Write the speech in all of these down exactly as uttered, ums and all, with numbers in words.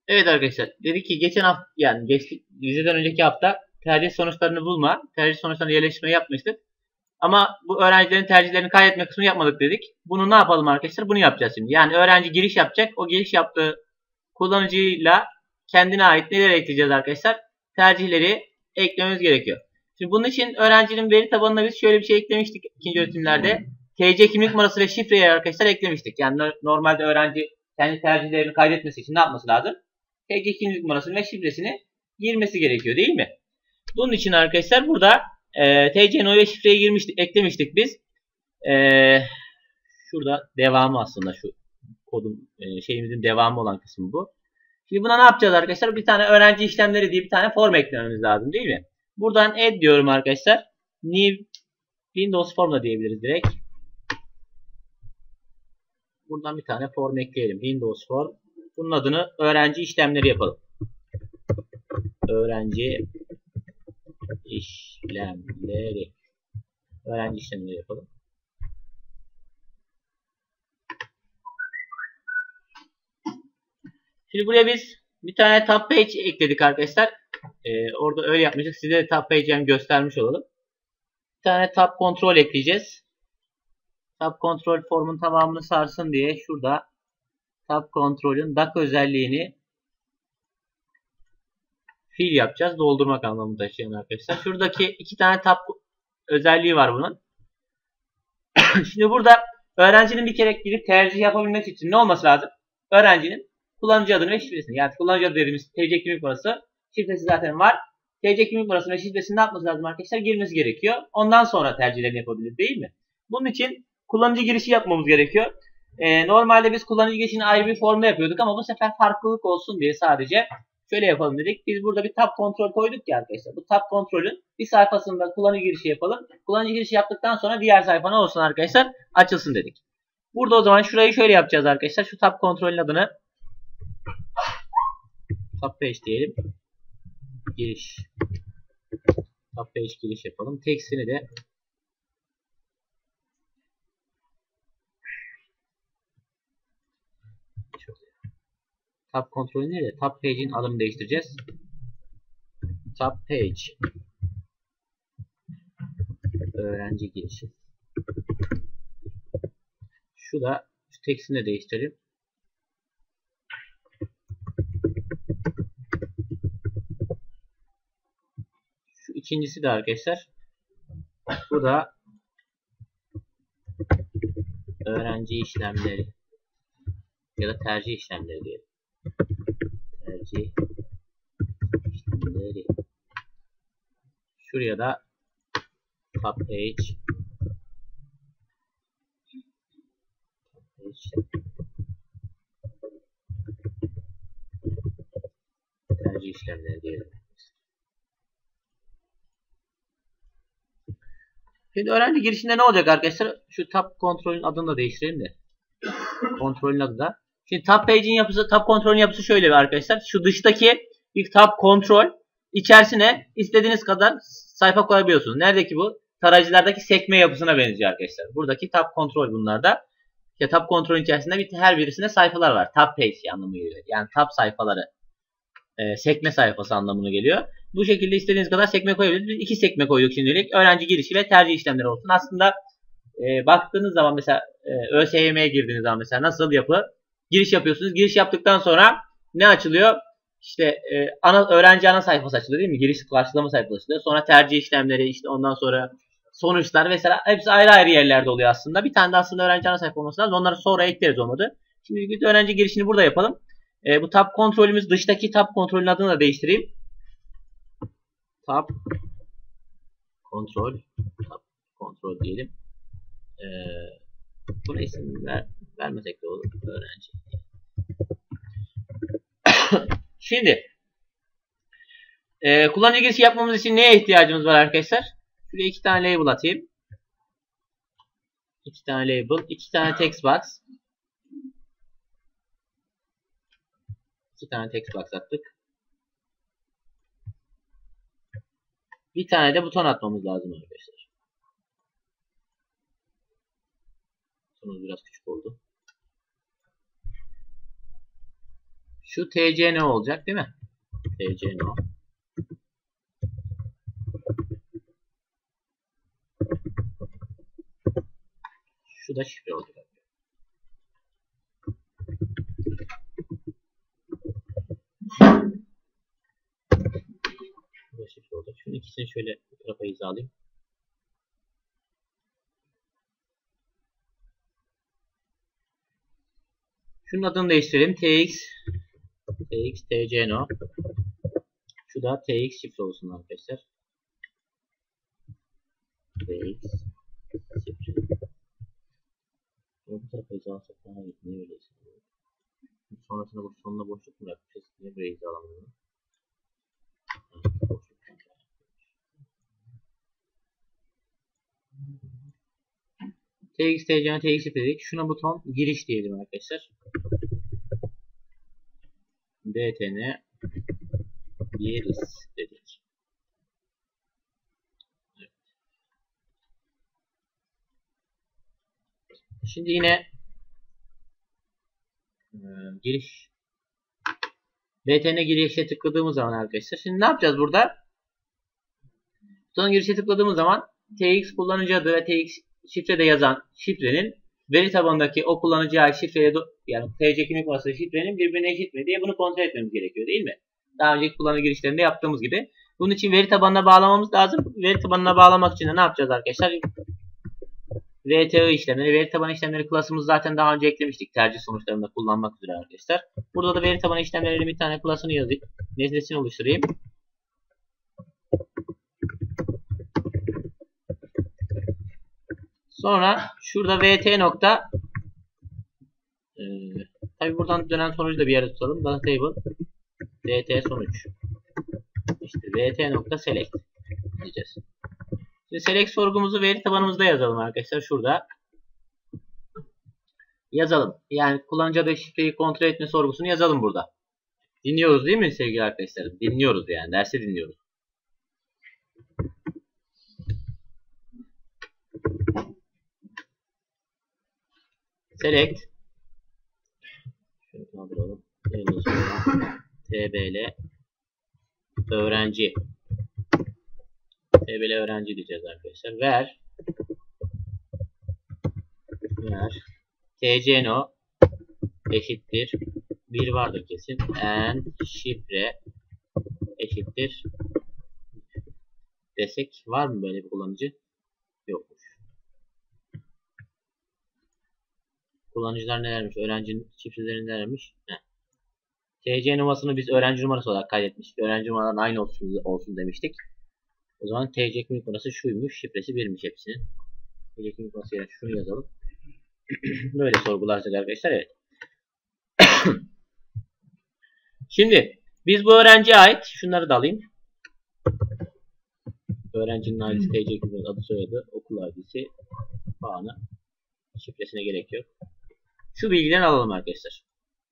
Evet arkadaşlar, dedik ki geçen hafta, yani geçtik vizeden önceki hafta tercih sonuçlarını bulma, tercih sonuçlarını yerleştirme yapmıştık. Ama bu öğrencilerin tercihlerini kaydetme kısmını yapmadık dedik. Bunu ne yapalım arkadaşlar? Bunu yapacağız şimdi. Yani öğrenci giriş yapacak. O giriş yaptığı kullanıcıyla kendine ait neler ekleyeceğiz arkadaşlar? Tercihleri eklememiz gerekiyor. Şimdi bunun için öğrencinin veri tabanına biz şöyle bir şey eklemiştik ikinci öğretimlerde. T C kimlik numarası ve şifreyi arkadaşlar eklemiştik. Yani normalde öğrenci kendi tercihlerini kaydetmesi için ne yapması lazım? T C kimlik numarasını ve şifresini girmesi gerekiyor değil mi? Bunun için arkadaşlar burada e, T C numarası ve şifreyi girmiştik, eklemiştik biz. E, şurada devamı aslında şu kodun e, şeyimizin devamı olan kısmı bu. Şimdi buna ne yapacağız arkadaşlar? Bir tane öğrenci işlemleri diye bir tane form eklememiz lazım değil mi? Buradan add diyorum arkadaşlar. New Windows Form da diyebiliriz direkt. Buradan bir tane form ekleyelim. Windows Form. Bunun adını öğrenci işlemleri yapalım. Öğrenci işlemleri. Öğrenci işlemleri yapalım. Şimdi buraya biz bir tane tab page ekledik arkadaşlar. Ee, orada öyle yapmıştık. Size de tab page'i göstermiş olalım. Bir tane tab kontrol ekleyeceğiz. Tab kontrol formun tamamını sarsın diye şurada tab kontrolün doc özelliğini fill yapacağız. Doldurmak anlamında taşıyan arkadaşlar. Şuradaki iki tane tab özelliği var bunun. Şimdi burada öğrencinin bir kere girip tercih yapabilmesi için ne olması lazım? Öğrencinin kullanıcı adını ve şifresini. Yani kullanıcı adı dediğimiz T C kimlik numarası, şifresi zaten var. T C kimlik numarası ve şifresini ne yapması lazım arkadaşlar? Girmesi gerekiyor. Ondan sonra tercihlerini yapabilir değil mi? Bunun için kullanıcı girişi yapmamız gerekiyor. Ee, normalde biz kullanıcı girişini ayrı bir formda yapıyorduk ama bu sefer farklılık olsun diye sadece şöyle yapalım dedik. Biz burada bir tab kontrol koyduk ya arkadaşlar. Bu tab kontrolün bir sayfasında kullanıcı girişi yapalım. Kullanıcı girişi yaptıktan sonra diğer sayfa ne olsun arkadaşlar? Açılsın dedik. Burada o zaman şurayı şöyle yapacağız arkadaşlar. Şu tab kontrolün adını tab page diyelim. Giriş. Tab page giriş yapalım. Tekstini de tab kontrolü nerede? Tab page'in adını değiştireceğiz. Tab page. Öğrenci girişi. Şu da şu tekstini de değiştirelim. Şu ikincisi de arkadaşlar. Bu da öğrenci işlemleri ya da tercih işlemleri diyelim. Tercih işlemleri. Şuraya da tab page tab page tercih işlemleri diyelim. Şimdi öğrenci girişinde ne olacak arkadaşlar? Şu tab kontrolün adını da değiştirelim de. Kontrolün adı da. Şimdi tab page'in yapısı, tab kontrolün yapısı şöyle bir arkadaşlar. Şu dıştaki bir tab kontrol içerisine istediğiniz kadar sayfa koyabiliyorsunuz. Neredeki bu? Tarayıcılardaki sekme yapısına benziyor arkadaşlar. Buradaki tab kontrol bunlarda. Ya tab kontrolün içerisinde bir, her birisinde sayfalar var. Tab page anlamı geliyor. Yani tab sayfaları. E, sekme sayfası anlamına geliyor. Bu şekilde istediğiniz kadar sekme koyabilirsiniz. Biz iki sekme koyduk şimdilik. Öğrenci girişi ve tercih işlemleri olsun. Aslında e, baktığınız zaman mesela e, ÖSYM'ye girdiğiniz zaman mesela nasıl yapı? Giriş yapıyorsunuz. Giriş yaptıktan sonra ne açılıyor? İşte e, ana öğrenci ana sayfası açılıyor değil mi? Giriş karşılama sayfası açılıyor. Sonra tercih işlemleri, işte ondan sonra sonuçlar mesela hepsi ayrı ayrı yerlerde oluyor aslında. Bir tane de aslında öğrenci ana sayfa olması lazım. Onları sonra ekleriz olmadı. Şimdi bir öğrenci girişini burada yapalım. E, bu tab kontrolümüz, dıştaki tab kontrolün adını da değiştireyim. Tab kontrol tab kontrol diyelim. E, buna isim ver, vermesek de olur. Öğrenci. Şimdi e, kullanıcı girişi yapmamız için neye ihtiyacımız var arkadaşlar? Şuraya iki tane label atayım. İki tane label, iki tane text box. İki tane text box attık. Bir tane de buton atmamız lazım arkadaşlar. Butonumuz biraz küçük oldu. Şu T C N olacak değil mi? T C N. Şu da şifre olacak. Şu da şifre olacak. Şunun ikisini şöyle bu tarafa hizalayayım. Şunun adını değiştirelim. T X T X T C N. Şu da T X şifre olsun arkadaşlar. T X şifre. Bu tarafa hizalatsak daha iyi. Niye öyle hissediyor? Sonrasında bu sonuna boşluk bırakmışız. Niye buraya hizalamadığını? T X T C N T X şifre dedik. Şuna buton giriş diyelim arkadaşlar. D T N giriş dedik. Evet. Şimdi yine e, giriş D T N girişe tıkladığımız zaman arkadaşlar. Şimdi ne yapacağız burada? Butonun girişe tıkladığımız zaman T X kullanıcı adı ve T X şifrede yazan şifrenin veri tabanındaki o kullanıcıya ait şifreye yani T C kimlik numarası şifrenin birbirine eşit mi diye bunu kontrol etmemiz gerekiyor değil mi? Daha önceki kullanıcı girişlerinde yaptığımız gibi. Bunun için veri tabanına bağlamamız lazım. Veri tabanına bağlamak için de ne yapacağız arkadaşlar? V T I işlemleri, veri tabanı işlemleri klasımızı zaten daha önce eklemiştik tercih sonuçlarında kullanmak üzere arkadaşlar. Burada da veri tabanı işlemleriyle bir tane klasını yazayım. Nesnesini oluşturayım. Sonra şurada vt nokta e, tabi buradan dönen sonucu da bir yere tutalım. Data table dt sonuç. İşte vt nokta select diyeceğiz. Şimdi select sorgumuzu veri tabanımızda yazalım arkadaşlar. Şurada yazalım. Yani kullanıcı adı şifreyi kontrol etme sorgusunu yazalım burada. Dinliyoruz değil mi sevgili arkadaşlar? Dinliyoruz yani. Dersi dinliyoruz. Select şöyle kaldıralım. tbl öğrenci tbl öğrenci diyeceğiz arkadaşlar. Ver ver tcno eşittir bir vardır kesin. And şifre eşittir desek var mı böyle bir kullanıcı? Yokmuş. Kullanıcılar nelermiş? Öğrencinin şifreleri nelermiş? Heh. T C numarasını biz öğrenci numarası olarak kaydetmiştik. Öğrenci numaraların aynı olsun, olsun demiştik. O zaman T C kimlik numarası şuymuş. Şifresi birmiş hepsinin. T C kimlik numarası yerine şunu yazalım. Böyle sorgularsak arkadaşlar. Evet. Şimdi biz bu öğrenciye ait şunları da alayım. Öğrencinin ailesi, T C kimlik adı soyadı, okul adresi, puanı, şifresine gerek yok. Şu bilgileri alalım arkadaşlar.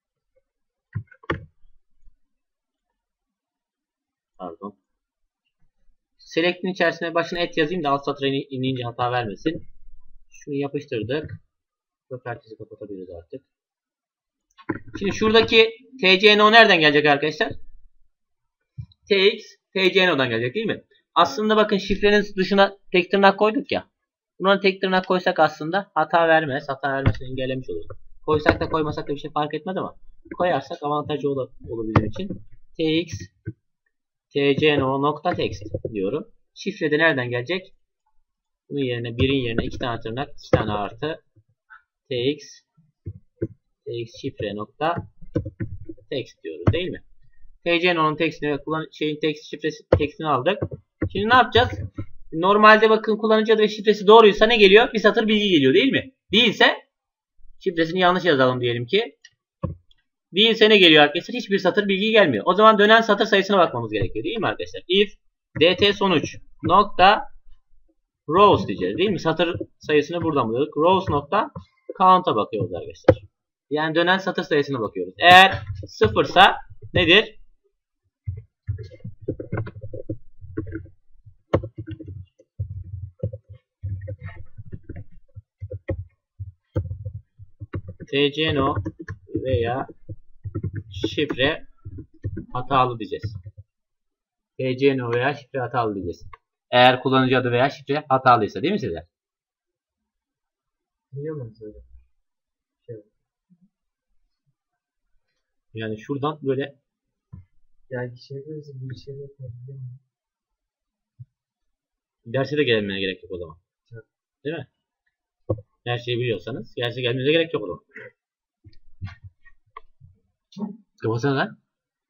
Pardon. Select'in içerisine başına et yazayım da alt satıra inince hata vermesin. Şunu yapıştırdık. Properties'i kapatabiliriz artık. Şimdi şuradaki T C N O nereden gelecek arkadaşlar? T X T C N O'dan gelecek değil mi? Aslında bakın şifrenin dışına tek tırnak koyduk ya. Buna tek tırnak koysak aslında hata vermez. Hata vermesini engellemiş oluruz. Koysak da koymasak da bir şey fark etmez ama koyarsak avantajı olur, olur bizim için. Tx tcno nokta text diyorum. Şifre de nereden gelecek? Bunun yerine birin yerine iki tane tırnak, iki tane artı tx tx şifre nokta text diyoruz değil mi? tcno'nun textini ve kullan şeyin text şifresi textini aldık. Şimdi ne yapacağız? Normalde bakın kullanıcı adı ve şifresi doğruysa ne geliyor? Bir satır bilgi geliyor değil mi? Değilse şifresini yanlış yazalım diyelim ki. Değilse ne geliyor arkadaşlar? Hiçbir satır bilgi gelmiyor. O zaman dönen satır sayısına bakmamız gerekiyor değil mi arkadaşlar? If dt sonuç nokta rows diyeceğiz değil mi? Satır sayısını buradan buluyoruz. Rows nokta count'a bakıyoruz arkadaşlar. Yani dönen satır sayısına bakıyoruz. Eğer sıfırsa nedir? tcno veya şifre hatalı diyeceğiz. T C N O veya şifre hatalı diyeceğiz. Eğer kullanıcı adı veya şifre hatalıysa, değil mi sizler? Biliyor musunuz öyle? Şey. Yani şuradan böyle Yani kişiye göre bir şey yapabiliyor muyum? derse de gelmeye gerek yok o zaman. Evet. Değil mi? Her şeyi biliyorsanız derse gelmenize gerek yok o zaman. Kapatsana lan.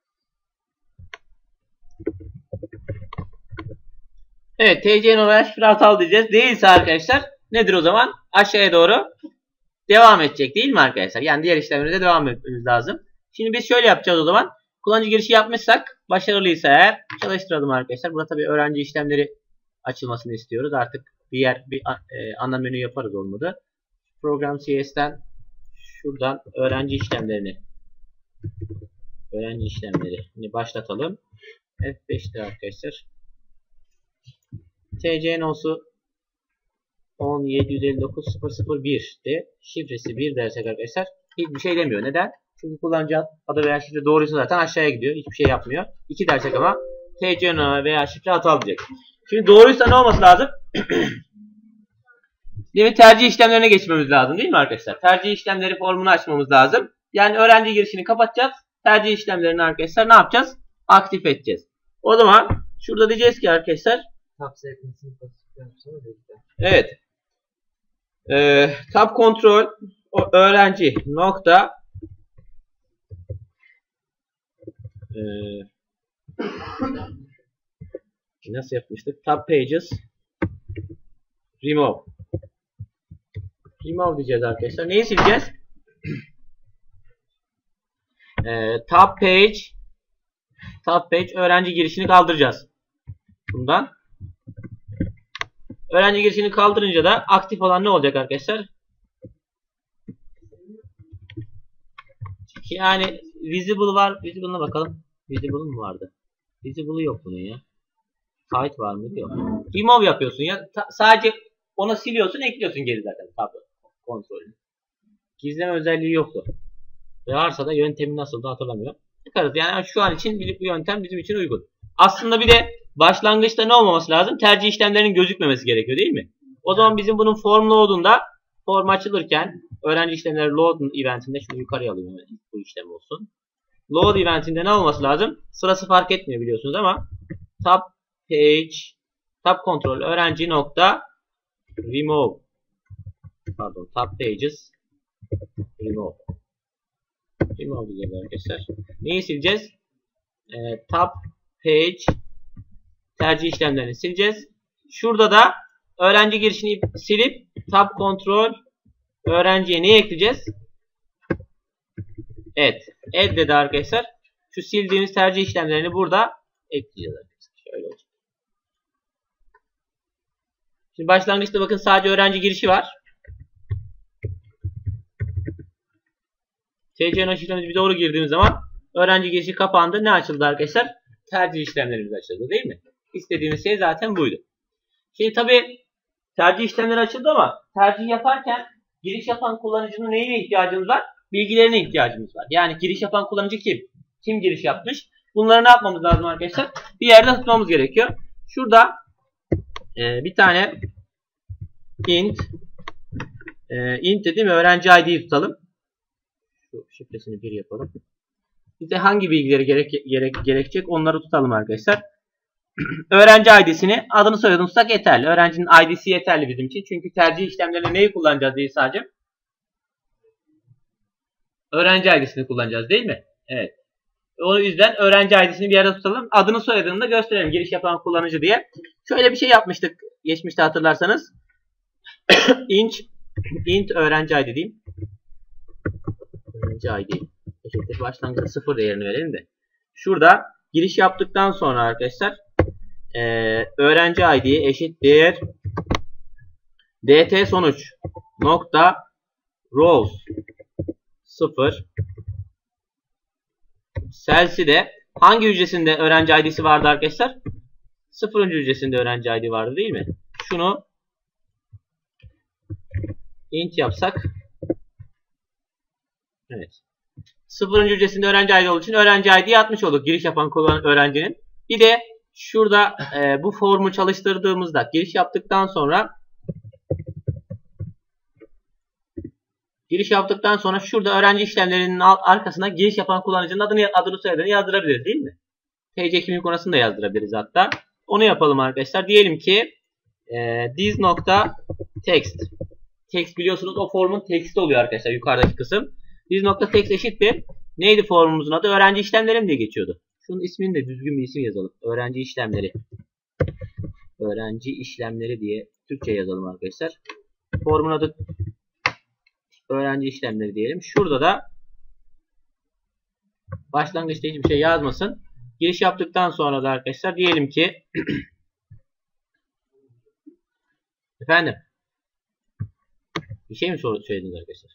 Evet, T C N O veya şifre hatalı diyeceğiz. Değilse arkadaşlar nedir o zaman? Aşağıya doğru devam edecek, değil mi arkadaşlar? Yani diğer işlemlere devam etmemiz lazım. Şimdi biz şöyle yapacağız o zaman. Kullanıcı girişi yapmışsak, başarılıysa eğer çalıştıralım arkadaşlar. Burada tabii öğrenci işlemleri açılmasını istiyoruz. Artık bir yer bir e, ana menü yaparız, olmadı. Program C S'ten şuradan öğrenci işlemlerini öğrenci işlemleri Şimdi başlatalım. F beş'te arkadaşlar. T C N O'su on yedi yüz elli dokuz sıfır sıfır bir'ti. Şifresi bir dersek arkadaşlar hiçbir şey demiyor. Neden? Çünkü kullanıcı adı veya şifre doğruysa zaten aşağıya gidiyor. Hiçbir şey yapmıyor. iki dersek ama T C N O veya şifre hatalı diyecek. Şimdi doğruysa ne olması lazım? Değil mi? Tercih işlemlerine geçmemiz lazım, değil mi arkadaşlar? Tercih işlemleri formunu açmamız lazım. Yani öğrenci girişini kapatacağız. Tercih işlemlerini arkadaşlar ne yapacağız? Aktif edeceğiz. O zaman şurada diyeceğiz ki arkadaşlar, Tab sekmesini basıp yapsana bekle. evet. Ee, tab kontrol öğrenci nokta ee, nasıl yapmıştık? Tab pages remove remove diyeceğiz arkadaşlar. Neyi sileceğiz? ee, tab page tab page öğrenci girişini kaldıracağız. Bundan. Öğrenci girişini kaldırınca da aktif olan ne olacak arkadaşlar? Yani visible var. Visible'ına bakalım. Visible mı vardı? Visible'ı yok bunun ya. Hide var mı? Yok. Remove yapıyorsun ya. Ta sadece ona siliyorsun, ekliyorsun geri zaten tab kontrolünü. Gizleme özelliği yoktu. Ve varsa da yöntemi nasıl da hatırlamıyorum. Çıkarız. Yani şu an için bu yöntem bizim için uygun. Aslında bir de başlangıçta ne olmaması lazım? Tercih işlemlerinin gözükmemesi gerekiyor, değil mi? O zaman bizim bunun form load'unda form açılırken öğrenci işlemleri load eventinde şunu yukarıya alayım. Yani bu işlem olsun. Load eventinde ne olması lazım? Sırası fark etmiyor biliyorsunuz ama tab page tab control öğrenci nokta remove pardon tab pages remove remove diyeceğiz arkadaşlar. Neyi sileceğiz? Ee, tab page tercih işlemlerini sileceğiz. Şurada da öğrenci girişini silip tab kontrol öğrenciye neyi ekleyeceğiz? Add. Add dedi arkadaşlar. Şu sildiğimiz tercih işlemlerini burada ekleyeceğiz arkadaşlar. Şöyle olacak. Şimdi başlangıçta bakın sadece öğrenci girişi var. T C N O şifremizi bir doğru girdiğimiz zaman öğrenci girişi kapandı. Ne açıldı arkadaşlar? Tercih işlemlerimiz açıldı, değil mi? İstediğimiz şey zaten buydu. Şimdi tabi tercih işlemleri açıldı ama tercih yaparken giriş yapan kullanıcının neyine ihtiyacımız var? Bilgilerine ihtiyacımız var. Yani giriş yapan kullanıcı kim? Kim giriş yapmış? Bunları ne yapmamız lazım arkadaşlar? Bir yerde tutmamız gerekiyor. Şurada e, bir tane int e, int değil mi? Öğrenci I D'yi tutalım. Şu şifresini bir yapalım. Bize hangi bilgileri gerek, gerek, gerekecek onları tutalım arkadaşlar. Öğrenci I D'sini adını soyadını tutsak yeterli. Öğrencinin I D'si yeterli bizim için. Çünkü tercih işlemlerinde neyi kullanacağız değil sadece? Öğrenci I D'sini kullanacağız değil mi? Evet. O yüzden öğrenci I D'sini bir yerde tutalım. Adını soyadını da gösterelim. Giriş yapan kullanıcı diye. Şöyle bir şey yapmıştık. Geçmişte hatırlarsanız. int, int öğrenci I D diyeyim. Öğrenci I D. Eşittir başlangıçta sıfır değerini verelim de. Şurada giriş yaptıktan sonra arkadaşlar e, öğrenci I D eşittir dt sonuç nokta rows sıfır Cells'i de hangi hücresinde öğrenci I D'si vardı arkadaşlar? sıfırıncı hücresinde öğrenci I D vardı değil mi? Şunu int yapsak evet. sıfırıncı hücresinde öğrenci I D olduğu için öğrenci I D'yi atmış olduk giriş yapan kullanan öğrencinin. Bir de şurada e, bu formu çalıştırdığımızda giriş yaptıktan sonra giriş yaptıktan sonra şurada öğrenci işlemlerinin arkasına giriş yapan kullanıcının adını adını soyadını yazdırabiliriz değil mi? T C kimlik numarasını da yazdırabiliriz hatta. Onu yapalım arkadaşlar. Diyelim ki e, this nokta text. Text biliyorsunuz o formun teksti oluyor arkadaşlar yukarıdaki kısım. This nokta text eşittir. Neydi formumuzun adı? Öğrenci işlemlerim diye geçiyordu. Şunun ismini de düzgün bir isim yazalım. Öğrenci işlemleri. Öğrenci işlemleri diye Türkçe yazalım arkadaşlar. Formun adı öğrenci işlemleri diyelim. Şurada da başlangıçta hiçbir şey yazmasın. Giriş yaptıktan sonra da arkadaşlar diyelim ki efendim bir şey mi söylediniz arkadaşlar?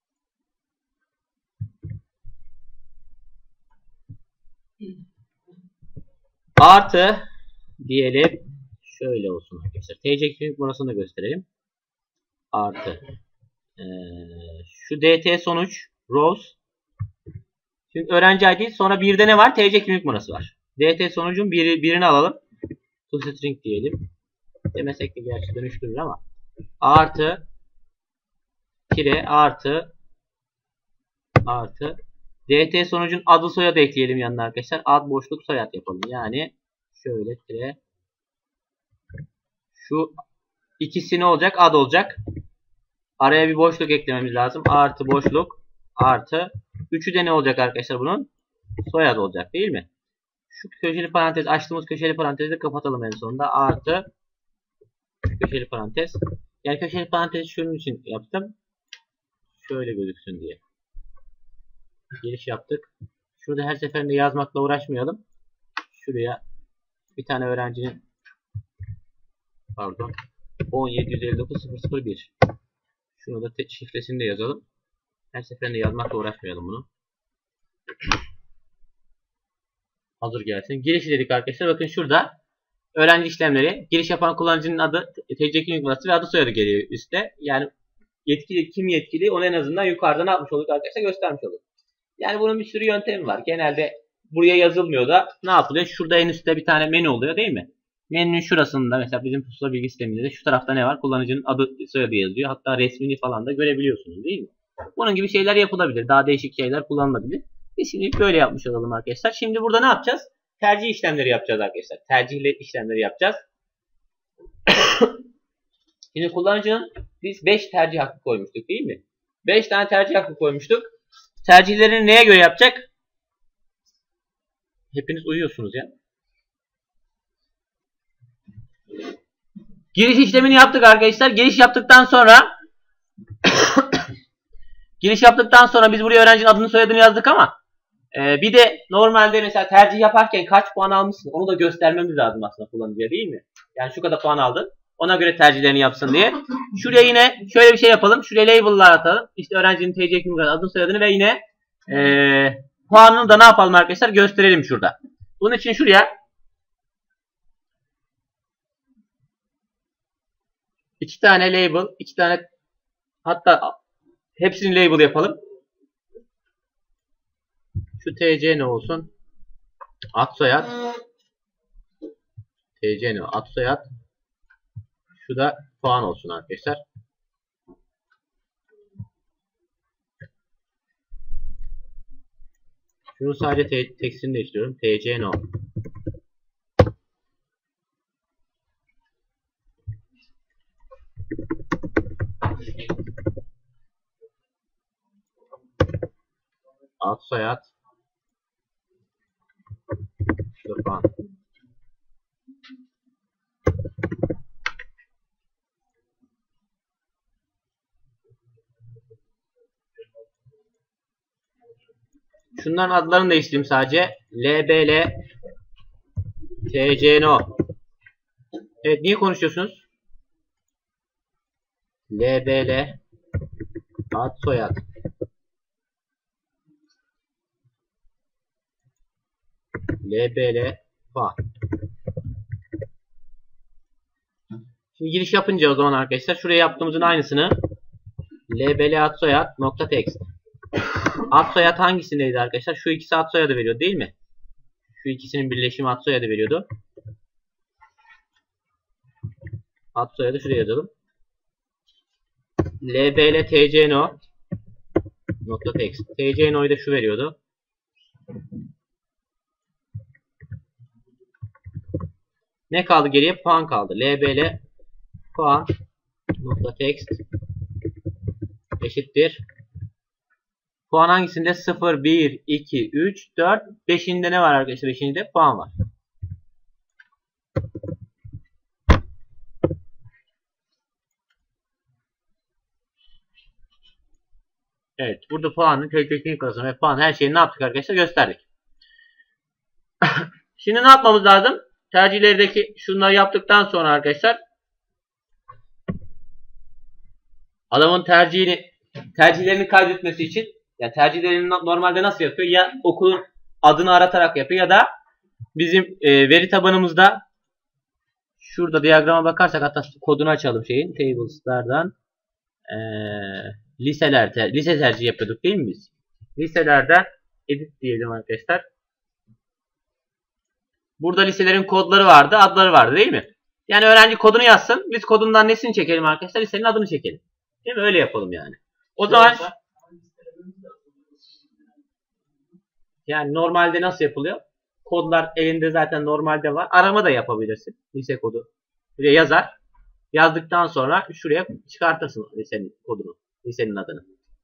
Artı diyelim şöyle olsun arkadaşlar. T C kimlik numarasını da gösterelim. Artı ee, şu D T sonuç rows. Şimdi öğrenci I D sonra birde ne var? T C kimlik numarası var. D T sonucun biri, birini alalım. ToString diyelim. Demesek de gerçi dönüştürür ama. Artı tire artı artı D T sonucun adı soyadı ekleyelim yanına arkadaşlar. Ad boşluk soyad yapalım. Yani şöyle tire şu ikisi ne olacak? Ad olacak. Araya bir boşluk eklememiz lazım. Artı boşluk artı üçü de ne olacak arkadaşlar bunun? Soyad olacak değil mi? Şu köşeli parantez açtığımız köşeli parantezi de kapatalım en sonunda. Artı köşeli parantez. Yani köşeli parantezi şunun için yaptım. Şöyle gözüksün diye. Giriş yaptık. Şurada her seferinde yazmakla uğraşmayalım. Şuraya bir tane öğrencinin pardon on yedi yüz elli dokuz sıfır sıfır bir şunu da şifresini de yazalım. Her seferinde yazmakla uğraşmayalım bunu. Hazır gelsin. Girişi dedik arkadaşlar. Bakın şurada öğrenci işlemleri. Giriş yapan kullanıcının adı, T C kimlik numarası ve adı soyadı geliyor üstte. Yani yetkili kim yetkili onu en azından yukarıdan atmış olduk arkadaşlar, göstermiş olduk. Yani bunun bir sürü yöntemi var. Genelde buraya yazılmıyor da ne yapılıyor? Şurada en üstte bir tane menü oluyor değil mi? Menünün şurasında mesela bizim pusula bilgi sisteminde de şu tarafta ne var? Kullanıcının adı soyadı yazıyor. Hatta resmini falan da görebiliyorsunuz değil mi? Bunun gibi şeyler yapılabilir. Daha değişik şeyler kullanılabilir. Biz şimdi böyle yapmış olalım arkadaşlar. Şimdi burada ne yapacağız? Tercih işlemleri yapacağız arkadaşlar. Tercihli işlemleri yapacağız. Şimdi kullanıcının biz beş tercih hakkı koymuştuk değil mi? beş tane tercih hakkı koymuştuk. Tercihlerini neye göre yapacak? Hepiniz uyuyorsunuz ya. Giriş işlemini yaptık arkadaşlar. Giriş yaptıktan sonra giriş yaptıktan sonra biz buraya öğrencinin adını soyadını yazdık ama e, bir de normalde mesela tercih yaparken kaç puan almışsın onu da göstermemiz lazım aslında kullanıcıya değil mi? Yani şu kadar puan aldın. Ona göre tercihlerini yapsın diye. Şuraya yine şöyle bir şey yapalım. Şuraya label'lar atalım. İşte öğrencinin T C kimlik adını soyadını ve yine e, puanını da ne yapalım arkadaşlar? Gösterelim şurada. Bunun için şuraya iki tane label, iki tane hatta hepsini label yapalım. Şu T C ne olsun? Ad soyad. T C ne? Ad soyad. Şu da puan olsun arkadaşlar. Şunu sadece te tekstini değiştiriyorum. T C no. Ad soyad. Şu da puan. Şunların adlarını değiştireyim sadece. L B L T C N O. Evet, niye konuşuyorsunuz? L B L ad soyad. L B L puan. Şimdi giriş yapınca o zaman arkadaşlar şuraya yaptığımızın aynısını L B L ad soyad nokta text. Ad soyad hangisindeydi arkadaşlar? Şu ikisi ad soyadı veriyor değil mi? Şu ikisinin birleşimi ad soyadı veriyordu. Ad soyadı şuraya yazalım. lbl tcno nokta text. tcno'yu da şu veriyordu. Ne kaldı geriye? Puan kaldı. lbl puan nokta text eşittir. Puan hangisinde? sıfır, bir, iki, üç, dört. beşinde ne var arkadaşlar? beşinde puan var. Evet. Burada puanın köy teknik klasını ve puan her şeyi ne yaptık arkadaşlar? Gösterdik. Şimdi ne yapmamız lazım? Tercihlerdeki şunları yaptıktan sonra arkadaşlar adamın tercihini tercihlerini kaydetmesi için, yani tercihlerini normalde nasıl yapıyor? Ya okulun adını aratarak yapıyor ya da bizim e, veri tabanımızda şurada diyagrama bakarsak, hatta kodunu açalım şeyin tables'lardan e, liseler ter, lise tercih yapıyorduk değil mi biz? Liselerden edit diyelim arkadaşlar. Burada liselerin kodları vardı, adları vardı değil mi? Yani öğrenci kodunu yazsın. Biz kodundan nesini çekelim arkadaşlar? Lisenin adını çekelim. Değil mi? Öyle yapalım yani. O zaman yani normalde nasıl yapılıyor? Kodlar elinde zaten normalde var. Arama da yapabilirsin. Lise kodu. Buraya yazar. Yazdıktan sonra şuraya çıkartırsın lisenin kodunu. Lisenin adını.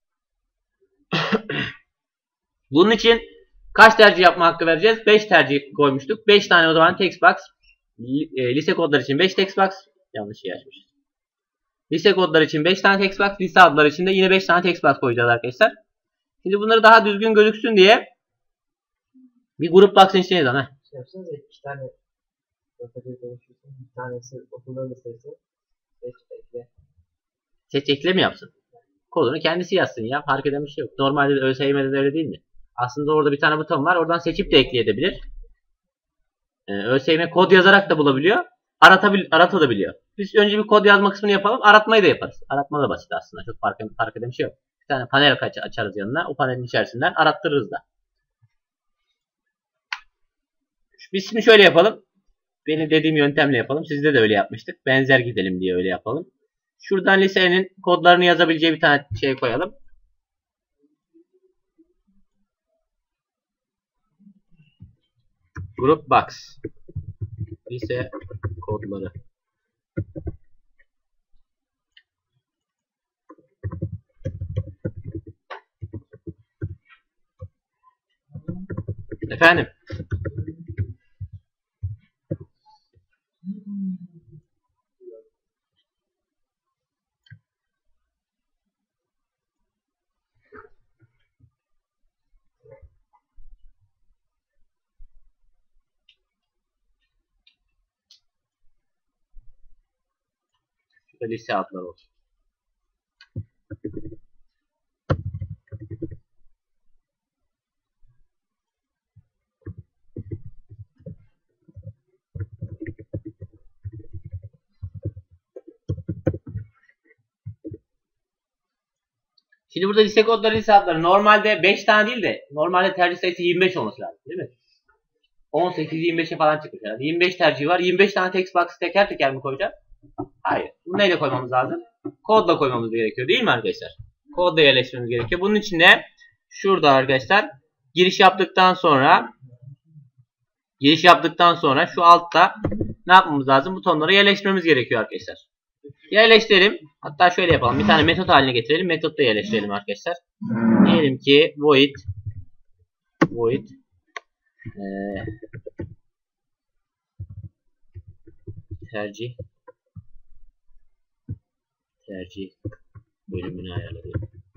Bunun için kaç tercih yapma hakkı vereceğiz? beş tercih koymuştuk. beş tane o zaman text box. Lise kodlar için beş text box. Yanlış şey açmışız. Lise kodlar için beş tane text box. Lise adları için de yine beş tane text box koyacağız arkadaşlar. Şimdi bunları daha düzgün gözüksün diye bir grup box'ın içine yazalım. Heh. Şey yapsanız ya, iki tane rotayı konuşuyorsun. Bir tanesi okulların listesi. Seç ekle. Seç ekle mi yapsın? Kodunu kendisi yazsın ya. Fark eden bir şey yok. Normalde de ÖSYM'de de öyle değil mi? Aslında orada bir tane buton var. Oradan seçip de ekleyebilir. Ee, ÖSYM kod yazarak da bulabiliyor. Aratabil aratabiliyor. Biz önce bir kod yazma kısmını yapalım. Aratmayı da yaparız. Aratma da basit aslında. Çok fark, fark eden bir şey yok. Bir tane panel açarız yanına. O panelin içerisinden arattırırız da. Biz şimdi şöyle yapalım. Benim dediğim yöntemle yapalım. Sizde de öyle yapmıştık. Benzer gidelim diye öyle yapalım. Şuradan lisenin kodlarını yazabileceği bir tane şey koyalım. Group box. Lise kodları. Efendim. Şurada lise adları olsun. Şimdi burada lise kodları, lise adları normalde beş tane değil de normalde tercih sayısı yirmi beş olması lazım değil mi? on sekiz yirmi beşe falan çıkmış herhalde. yirmi beş tercih var. yirmi beş tane text box teker teker mi koyacağız? Hayır. Bunu neyle koymamız lazım? Kodla koymamız gerekiyor değil mi arkadaşlar? Kodla yerleştirmemiz gerekiyor. Bunun için de şurada arkadaşlar giriş yaptıktan sonra giriş yaptıktan sonra şu altta ne yapmamız lazım? Butonları yerleştirmemiz gerekiyor arkadaşlar. Yerleştirelim. Hatta şöyle yapalım. Bir tane metot haline getirelim. Metotta yerleştirelim arkadaşlar. Diyelim ki void void ee, tercih tercih bölümünü ayarladım.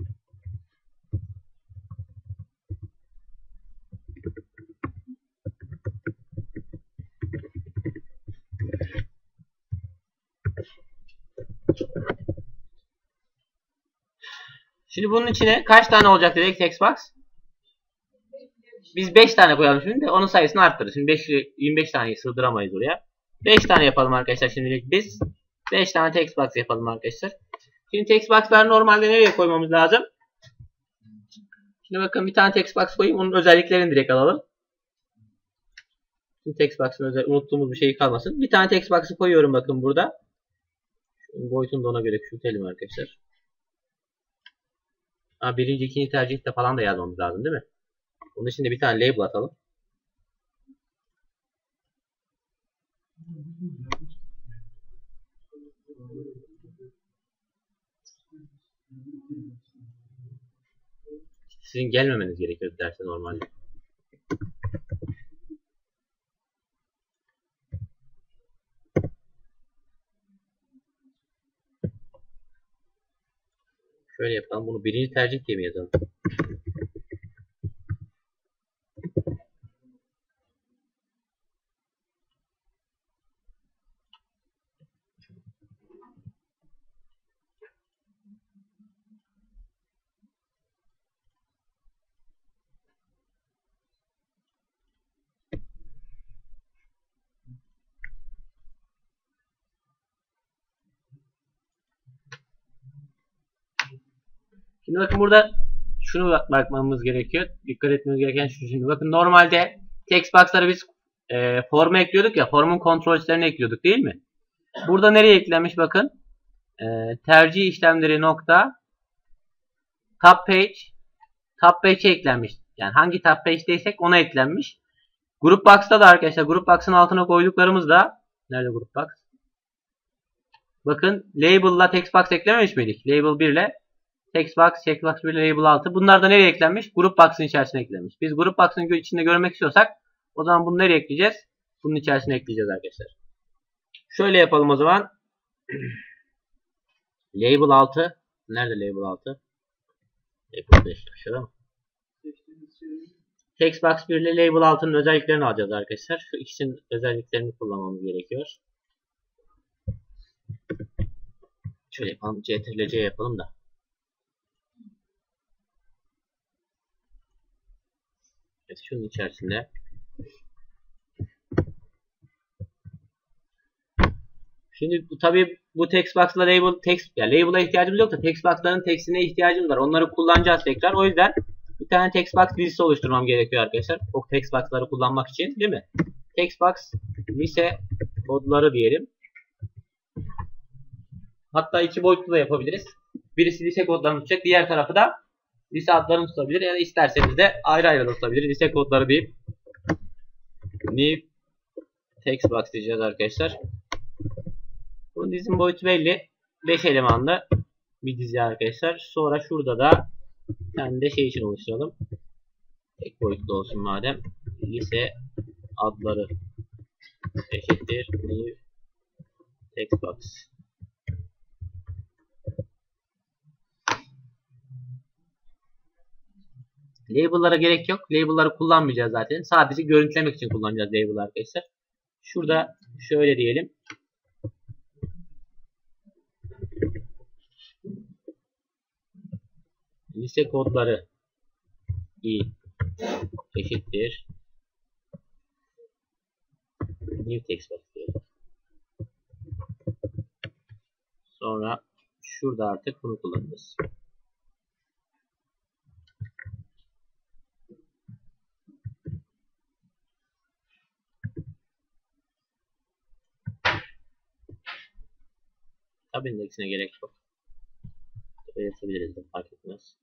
Şimdi bunun içine kaç tane olacak dedik text box? Biz beş tane koyalım şimdi de onun sayısını arttırırız. Şimdi beş, yirmi beş taneyi sığdıramayız oraya. beş tane yapalım arkadaşlar şimdilik biz. beş tane text box yapalım arkadaşlar. Şimdi text box'ları normalde nereye koymamız lazım? Şimdi bakın bir tane text box koyayım. Onun özelliklerini direkt alalım. Şimdi text box'ın özel unuttuğumuz bir şey kalmasın. Bir tane text box'ı koyuyorum bakın burada. Şimdi boyutunu da ona göre küçültelim arkadaşlar. Ha, birinci, ikinci tercihte falan da yazmamız lazım değil mi? Onun için de bir tane label atalım. Sizin gelmemeniz gerekiyor derse normalde. Şöyle yapalım. Bunu birinci tercih diye mi yazalım? Şimdi bakın burada şunu bakmamız gerekiyor. Dikkat etmemiz gereken şu. Şimdi bakın normalde text box'ları biz e, forma ekliyorduk ya. Formun kontrolcülerini ekliyorduk değil mi? Burada nereye eklenmiş bakın. E, tercih işlemleri nokta tab page tab page eklenmiş. Yani hangi tab page'deysek ona eklenmiş. Group box'ta da arkadaşlar group box'ın altına koyduklarımız da nerede group box? Bakın label'la text box eklememiş miydik? Label bir ile text box, text box bir ile label altı. Bunlar da nereye eklenmiş? Group box'ın içerisine eklenmiş. Biz group box'ın içinde görmek istiyorsak o zaman bunu nereye ekleyeceğiz? Bunun içerisine ekleyeceğiz arkadaşlar. Şöyle yapalım o zaman. Label altı. Nerede label altı? Label beş aşağıda mı? Text box bir ile label altının özelliklerini alacağız arkadaşlar. Şu ikisinin özelliklerini kullanmamız gerekiyor. Şöyle yapalım. Ctrl C yapalım da. Evet, şunun içerisinde şimdi bu tabi bu text box'la label text ya yani label'a ihtiyacımız yok da text box'ların text'ine ihtiyacımız var. Onları kullanacağız tekrar. O yüzden bir tane text box dizisi oluşturmam gerekiyor arkadaşlar. O text box'ları kullanmak için, değil mi? Text box lise kodları diyelim. Hatta iki boyutlu da yapabiliriz. Birisi lise kodlarını tutacak, diğer tarafı da lise adlarını tutabilir. Ya da isterseniz de ayrı ayrı tutabilir. Lise kodları deyip new text box diyeceğiz arkadaşlar. Bu dizinin boyutu belli. beş elemanlı bir dizi arkadaşlar. Sonra şurada da bir tane de şey için oluşturalım. Tek boyutlu olsun madem. Lise adları eşittir new text box. Label'lara gerek yok. Label'ları kullanmayacağız zaten. Sadece görüntülemek için kullanacağız label arkadaşlar. Şurada şöyle diyelim. Lise kodları i eşittir new text box diyelim. Sonra şurada artık bunu kullanacağız. Tab indeksine gerek yok. Yazabiliriz de fark etmez.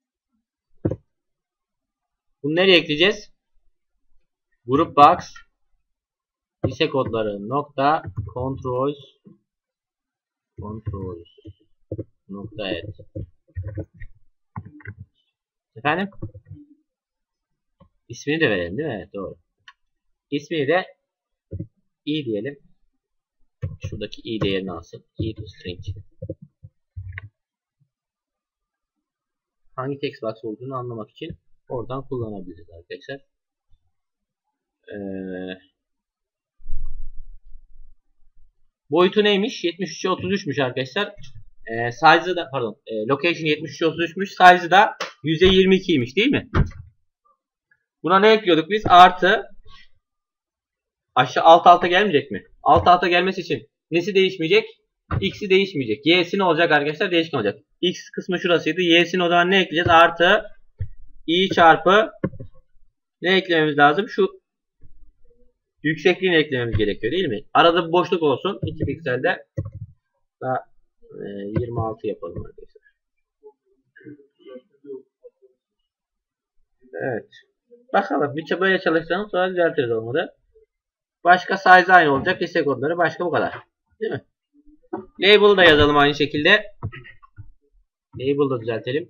Bunu nereye ekleyeceğiz? Group box lise kodları nokta controls controls nokta add. Efendim? İsmini de verelim değil mi? Evet, doğru. İsmini de i diyelim. Şuradaki i değerini alsın. I to string. Hangi text box olduğunu anlamak için oradan kullanabiliriz arkadaşlar. Ee, boyutu neymiş? yetmiş üçe otuz üçmüş arkadaşlar. Ee, size'ı da pardon, e, location yetmiş üçe otuz üçmüş. Size'ı da yüze yirmi ikiymiş değil mi? Buna ne ekliyorduk biz? Artı aşağı alt alta gelmeyecek mi? Alt alta gelmesi için nesi değişmeyecek? X'i değişmeyecek. Y'si ne olacak arkadaşlar? Değişken olacak. X kısmı şurasıydı. Y'sini o zaman ne ekleyeceğiz? Artı i çarpı ne eklememiz lazım? Şu yüksekliğini eklememiz gerekiyor değil mi? Arada bir boşluk olsun. iki pikselde daha e, yirmi altı yapalım arkadaşlar. Evet. Bakalım. Bir böyle çalıştıralım, sonra düzeltiriz olmadı. Başka size aynı olacak. Liste kodları başka bu kadar. Değil mi? Label'ı da yazalım aynı şekilde. Label'ı da düzeltelim.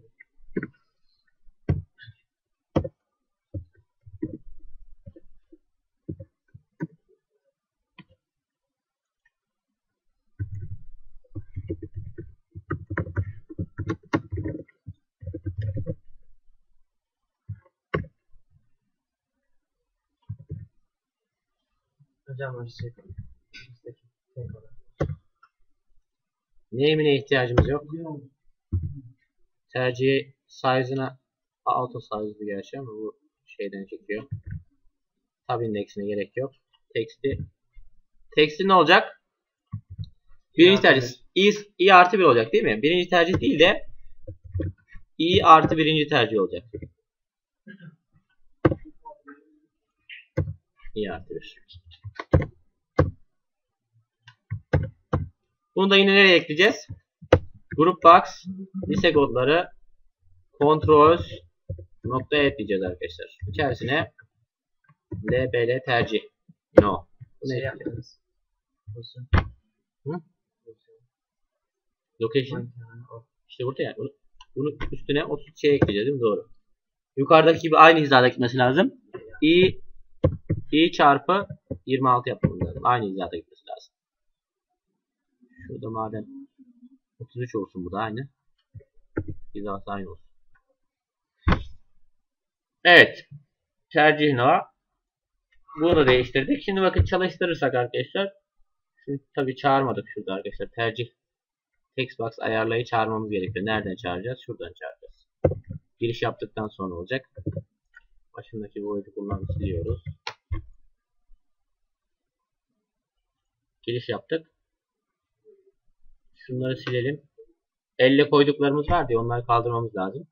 Hocam var şey. Name'ine ihtiyacımız yok. Tercih size'ına auto size'lı gerçi ama bu şeyden çekiyor. Tab indeksine gerek yok. Text'i Text'i ne olacak? Birinci tercih i, i artı bir olacak değil mi? Birinci tercih değil de i artı birinci tercih olacak. i artı bir. Bunu da yine nereye ekleyeceğiz? Group box liste kodları controls nokta ekleyeceğiz arkadaşlar. İçerisine lbl tercih. No. Şey yapıyoruz. Hı? Location. İşte burada yani. Bunu, bunu üstüne otuz şey ekleyeceğiz değil mi? Doğru. Yukarıdaki gibi aynı hizada gitmesi lazım. i i çarpı yirmi altı yapmamız lazım. Aynı hizada gitmesi lazım. Şurada madem otuz üç olsun, bu da aynı. Hizası aynı olsun. Evet. Tercih no. Bunu da değiştirdik. Şimdi bakın çalıştırırsak arkadaşlar. Şimdi tabii çağırmadık şurada arkadaşlar. Tercih textbox ayarlayı çağırmamız gerekiyor. Nereden çağıracağız? Şuradan çağıracağız. Giriş yaptıktan sonra olacak. Başındaki void'i kullanıp siliyoruz. Giriş yaptık. Şunları silelim. Elle koyduklarımız var diye onları kaldırmamız lazım.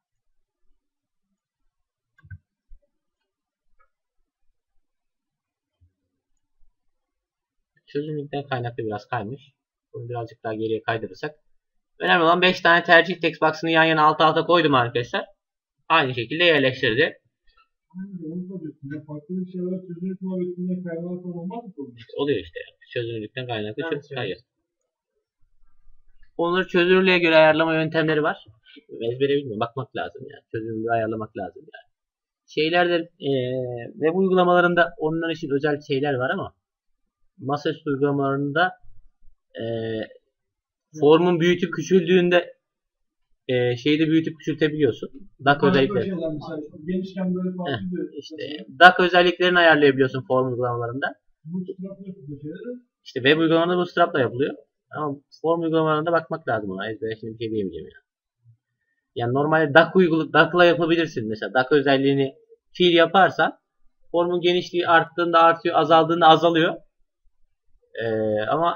Çözünürlükten kaynaklı biraz kaymış. Bunu birazcık daha geriye kaydırırsak. Önemli olan beş tane tercih textbox'ını yan yana alt alta koydum arkadaşlar. Aynı şekilde yerleştirdi. İşte oluyor işte. Çözünürlükten kaynaklı çok kayıyor. Onları çözünürlüğe göre ayarlama yöntemleri var. Ezbere bilmiyorum. Bakmak lazım yani. Çözünürlüğü ayarlamak lazım yani. Şeylerde e, web uygulamalarında onlar için özel şeyler var ama masaüstü uygulamalarında e, formun büyütüp küçüldüğünde e, şeyi de büyütüp küçültebiliyorsun. D A C özellikleri. Genişken böyle farklı bir işte D A C özelliklerini ayarlayabiliyorsun form uygulamalarında. İşte web uygulamalarında Bootstrap'la yapılıyor. Ama form uygulamalarında bakmak lazım ona. Ezbere şimdi bir şey diyemeyeceğim yani. Yani normalde D A C uygulu D A C'la yapabilirsin. Mesela D A C özelliğini fiil yaparsan formun genişliği arttığında artıyor, azaldığında azalıyor. Ee, ama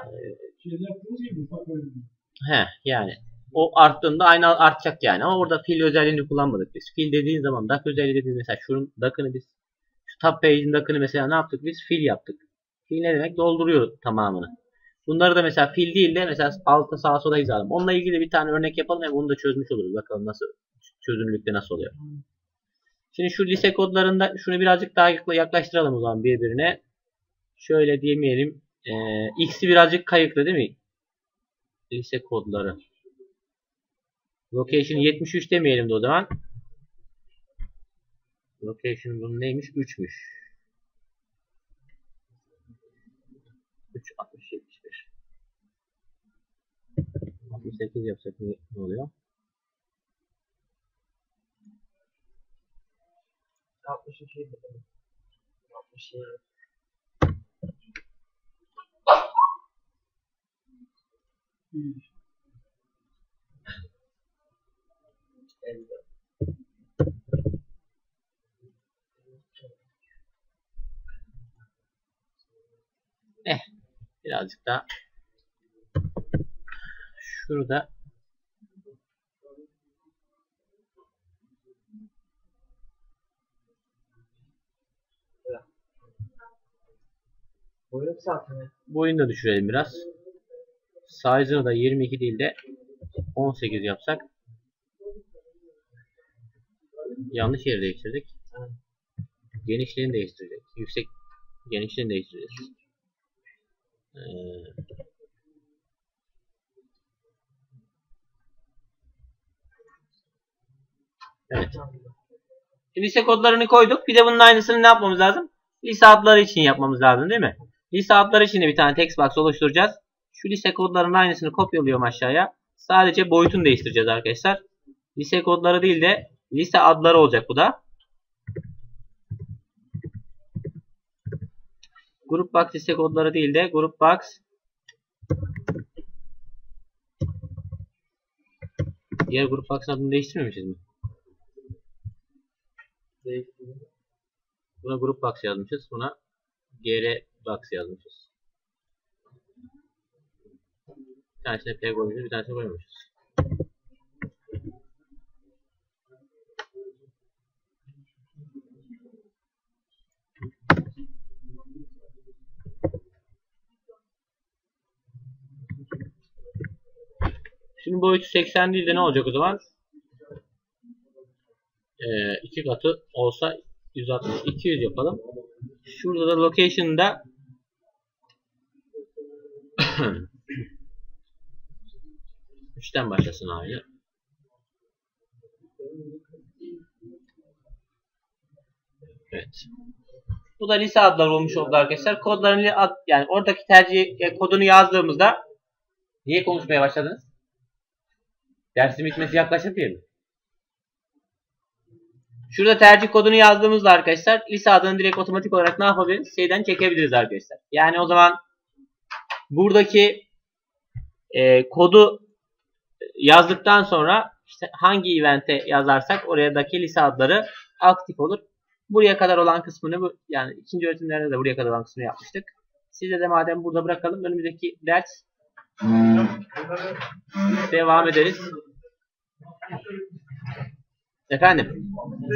he yani o arttığında aynı artacak yani. Ama orada fiil özelliğini kullanmadık biz. Fiil dediğin zaman D A C özelliği dediğin mesela şunun D A C'ını biz şu tab page'in D A C'ını mesela ne yaptık biz? Fiil yaptık. Fiil ne demek? Dolduruyor tamamını. Bunları da mesela fiil değil de mesela altta sağa sola hizalım. Onunla ilgili bir tane örnek yapalım ve bunu da çözmüş oluruz. Bakalım nasıl çözünürlükte nasıl oluyor. Şimdi şu lise kodlarında şunu birazcık daha yaklaştıralım o zaman birbirine. Şöyle diyemeyelim. Ee, X'i birazcık kayıklı değil mi? Lise kodları. Location yetmiş üç demeyelim de o zaman. Location bunun neymiş? üçmüş. üç altmış yetmiş bir. altmış sekiz yapsak ne oluyor? altmış iki altmış yedi Eh, birazcık daha şurada Boyun kısaltma. Boyunu da düşürelim biraz. Size'ını da yirmi iki değil de on sekiz yapsak. Yanlış yeri değiştirdik. Genişliğini değiştirdik. Yüksek genişliğini değiştireceğiz. Ee, evet. Lise kodlarını koyduk. Bir de bunun aynısını ne yapmamız lazım? Lise adları için yapmamız lazım değil mi? Lise adları için de bir tane text box oluşturacağız. Şu lise kodlarının aynısını kopyalıyorum aşağıya. Sadece boyutunu değiştireceğiz arkadaşlar. Lise kodları değil de lise adları olacak bu da. Group box lise kodları değil de group box diğer group box'ın adını değiştirmemişiz mi? Değiştirdim. Buna group box yazmışız. Buna gr box yazmışız. Bir tanesine p koymuşuz, bir tanesine koymamışız. Şimdi boyutu seksen değil de ne olacak o zaman? Ee, iki katı olsa yüz altmış, iki yüz yapalım. Şurada da location'da üçten başlasın aynı. Evet. Bu da lise adları olmuş oldu arkadaşlar. Kodların ad, yani oradaki tercih kodunu yazdığımızda niye konuşmaya başladınız? Dersin bitmesi yaklaşık değil mi? Şurada tercih kodunu yazdığımızda arkadaşlar lise adını direkt otomatik olarak ne yapabiliriz? Şeyden çekebiliriz arkadaşlar. Yani o zaman buradaki e, kodu yazdıktan sonra işte hangi event'e yazarsak oradaki lise adları aktif olur. Buraya kadar olan kısmını bu yani ikinci öğretimlerde de buraya kadar olan kısmını yapmıştık. Size de madem burada bırakalım. Önümüzdeki ders devam ederiz. Efendim.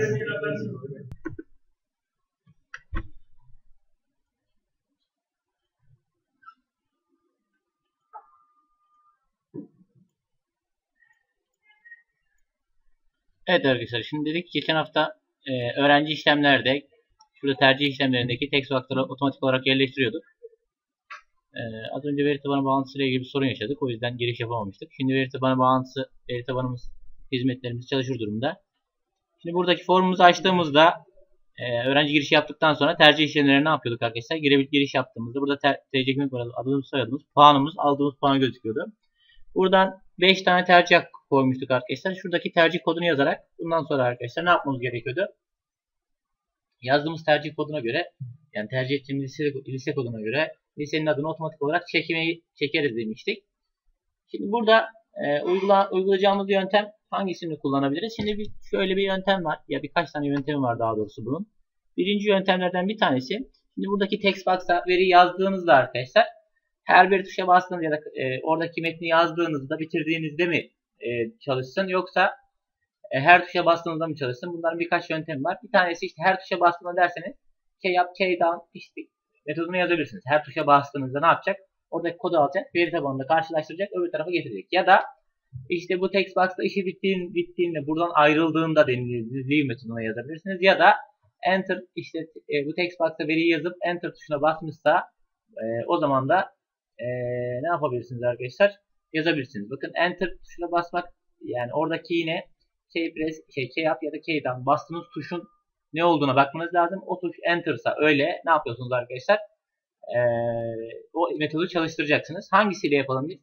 Evet arkadaşlar, şimdi dedik geçen hafta e, öğrenci işlemlerde şurada tercih işlemlerindeki text box'ları otomatik olarak yerleştiriyorduk. E, az önce veri tabanı bağlantısı ile ilgili bir sorun yaşadık. O yüzden giriş yapamamıştık. Şimdi veri tabanı bağlantısı, veri tabanımız, hizmetlerimiz çalışır durumda. Şimdi buradaki formumuzu açtığımızda e, öğrenci girişi yaptıktan sonra tercih işlemlerine ne yapıyorduk arkadaşlar? Gire, giriş yaptığımızda burada T C kimlik var, adımız, soyadımız, puanımız, aldığımız puan gözüküyordu. Buradan beş tane tercih hakkı koymuştuk arkadaşlar. Şuradaki tercih kodunu yazarak bundan sonra arkadaşlar ne yapmamız gerekiyordu? Yazdığımız tercih koduna göre, yani tercih ettiğimiz lise, lise koduna göre lisenin adını otomatik olarak çekmeyi çekeriz demiştik. Şimdi burada e, uygula, uygulayacağımız yöntem hangisini kullanabiliriz? Şimdi bir, şöyle bir yöntem var. Ya birkaç tane yöntemi var daha doğrusu bunun. Birinci yöntemlerden bir tanesi. Şimdi buradaki text box'a veri yazdığınızda arkadaşlar her bir tuşa bastığınız ya da e, oradaki metni yazdığınızda bitirdiğinizde mi e, çalışsın yoksa e, her tuşa bastığınızda mı çalışsın? Bunların birkaç yöntemi var. Bir tanesi işte her tuşa bastığında derseniz key up, key down işte metodunu yazabilirsiniz. Her tuşa bastığınızda ne yapacak? Oradaki kodu alacak, veri tabanında karşılaştıracak, öbür tarafa getirecek. Ya da işte bu text box'ta işi bittiğin, bittiğinde buradan ayrıldığında denildiği metoduna yazabilirsiniz. Ya da enter işte e, bu text box'ta veriyi yazıp enter tuşuna basmışsa e, o zaman da e, ne yapabilirsiniz arkadaşlar? Yazabilirsiniz. Bakın enter tuşuna basmak yani oradaki yine key press, şey key up ya da key down bastığınız tuşun ne olduğuna bakmanız lazım. O tuş enter'sa öyle ne yapıyorsunuz arkadaşlar? E, o metodu çalıştıracaksınız. Hangisiyle yapalım biz?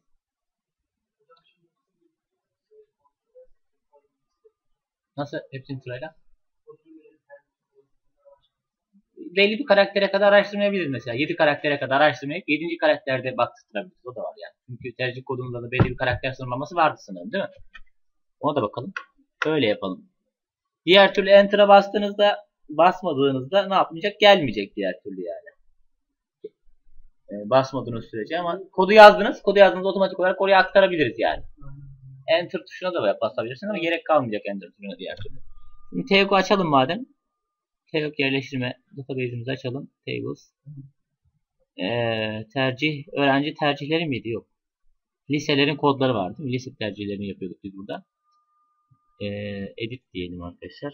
Nasıl? Hepsini sırayla. Belli bir karaktere kadar araştırmayabiliriz mesela. yedi karaktere kadar araştırmayıp yedinci karakterde baktırabiliriz. O da var yani. Çünkü tercih kodunda da belli bir karakter sınırlaması vardı sanırım değil mi? Ona da bakalım. Öyle yapalım. Diğer türlü enter'a bastığınızda basmadığınızda ne yapmayacak? Gelmeyecek diğer türlü yani. Basmadığınız sürece ama kodu yazdınız. Kodu yazdığınızda otomatik olarak oraya aktarabiliriz yani. Enter tuşuna da basabilirsiniz ama gerek kalmayacak enter tuşuna diğer türlü. Şimdi T O G'u açalım madem. T O G yerleştirme database'imizi açalım. Tables. Ee, tercih öğrenci tercihleri miydi? Yok. Liselerin kodları vardı. Lise tercihlerini yapıyorduk biz burada. Ee, edit diyelim arkadaşlar.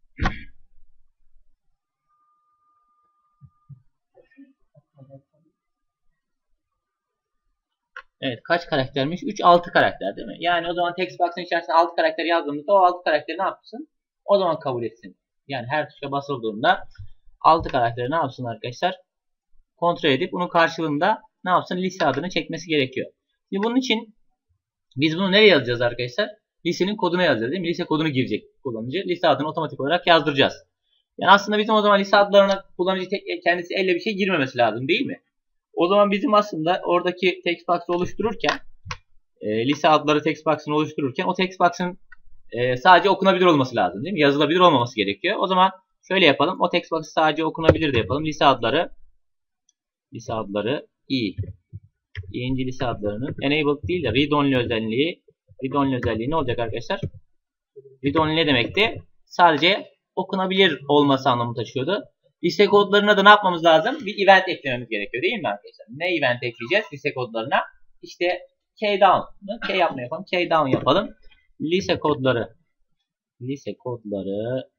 Evet, kaç karaktermiş? üç altı karakter değil mi? Yani o zaman text box'ın içerisine altı karakter yazdığımızda o altı karakteri ne yapsın? O zaman kabul etsin. Yani her tuşa basıldığında altı karakteri ne yapsın arkadaşlar? Kontrol edip bunun karşılığında ne yapsın? Lise adını çekmesi gerekiyor. Şimdi bunun için biz bunu nereye yazacağız arkadaşlar? Lisenin koduna yazacağız değil mi? Lise kodunu girecek kullanıcı. Lise adını otomatik olarak yazdıracağız. Yani aslında bizim o zaman lise adlarına kullanıcı tek, kendisi elle bir şey girmemesi lazım değil mi? O zaman bizim aslında oradaki text box'ı oluştururken e, lise adları text box'ını oluştururken o text box'ın e, sadece okunabilir olması lazım değil mi? Yazılabilir olmaması gerekiyor. O zaman şöyle yapalım. O text box'ı sadece okunabilir de yapalım. Lise adları lise adları i. İkinci lise adlarının enabled değil de read only özelliği read only özelliği ne olacak arkadaşlar? Read only ne demekti? Sadece okunabilir olması anlamı taşıyordu. Lise kodlarına da ne yapmamız lazım? Bir event eklememiz gerekiyor değil mi arkadaşlar? Ne event ekleyeceğiz lise kodlarına? İşte kdown. K yapma yapalım. Kdown yapalım. Lise kodları lise kodları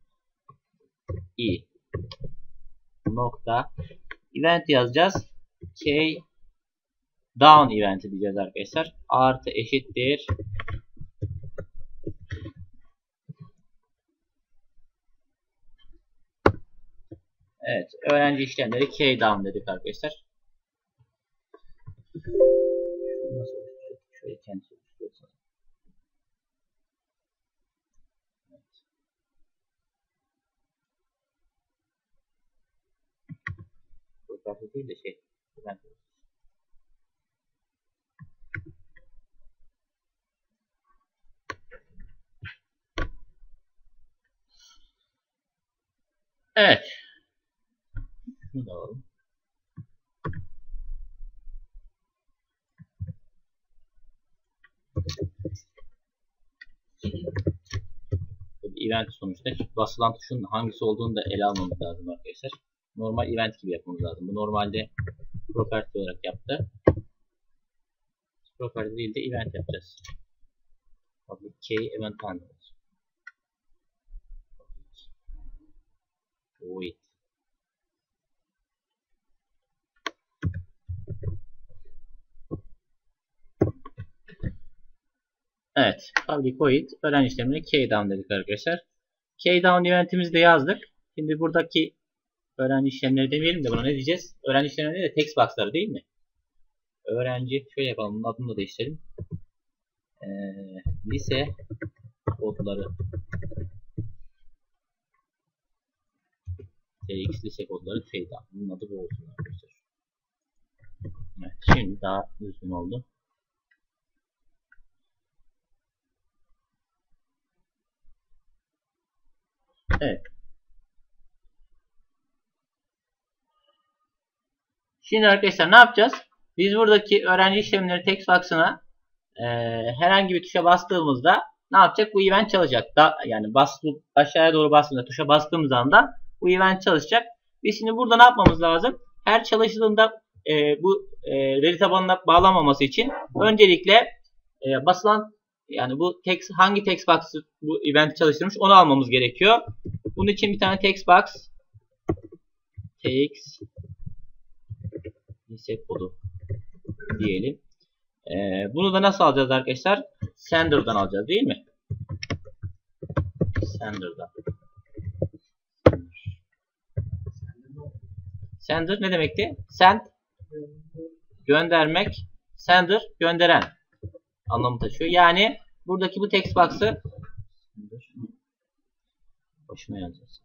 i nokta event yazacağız. K down event diyeceğiz arkadaşlar. Artı eşittir evet, öğrenci işlemleri K down dedik arkadaşlar. Nasıl oluşturacak? Şöyle kendisi oluşturuyorsa. Evet. Bu değil de şey. Ben evet. Şunu da alalım. Event sonuçta basılan tuşun hangisi olduğunu da ele almamız lazım arkadaşlar. Normal event gibi yapmamız lazım. Bu normalde property olarak yaptı. Property değil de event yapacağız. Public K event handler. Wait. Evet. Public void öğrenci işlemine kdown dedik arkadaşlar. Kdown eventimizi de yazdık. Şimdi buradaki öğrenci işlemleri demeyelim de buna ne diyeceğiz? Öğrenci işlemleri de text box'ları değil mi? Öğrenci şöyle yapalım. Bunun adını da değiştirelim. Ee, lise kodları tx lise kodları kdown. Bunun adı bu olsun arkadaşlar. Evet. Şimdi daha düzgün oldu. Evet. Şimdi arkadaşlar ne yapacağız? Biz buradaki öğrenci işlemleri text box'ına e, herhangi bir tuşa bastığımızda ne yapacak? Bu event çalışacak. Da, yani bas, aşağıya doğru bastığımızda tuşa bastığımız anda bu event çalışacak. Biz şimdi burada ne yapmamız lazım? Her çalıştığında e, bu e, veri tabanına bağlanmaması için öncelikle e, basılan yani bu text hangi text box bu eventi çalıştırmış onu almamız gerekiyor. Bunun için bir tane text box text lise kodu diyelim. Ee, bunu da nasıl alacağız arkadaşlar? Sender'dan alacağız değil mi? Sender'dan. Sender ne demekti? Send göndermek, sender gönderen anlamı taşıyor. Yani buradaki bu text box'ı başına yazacağız.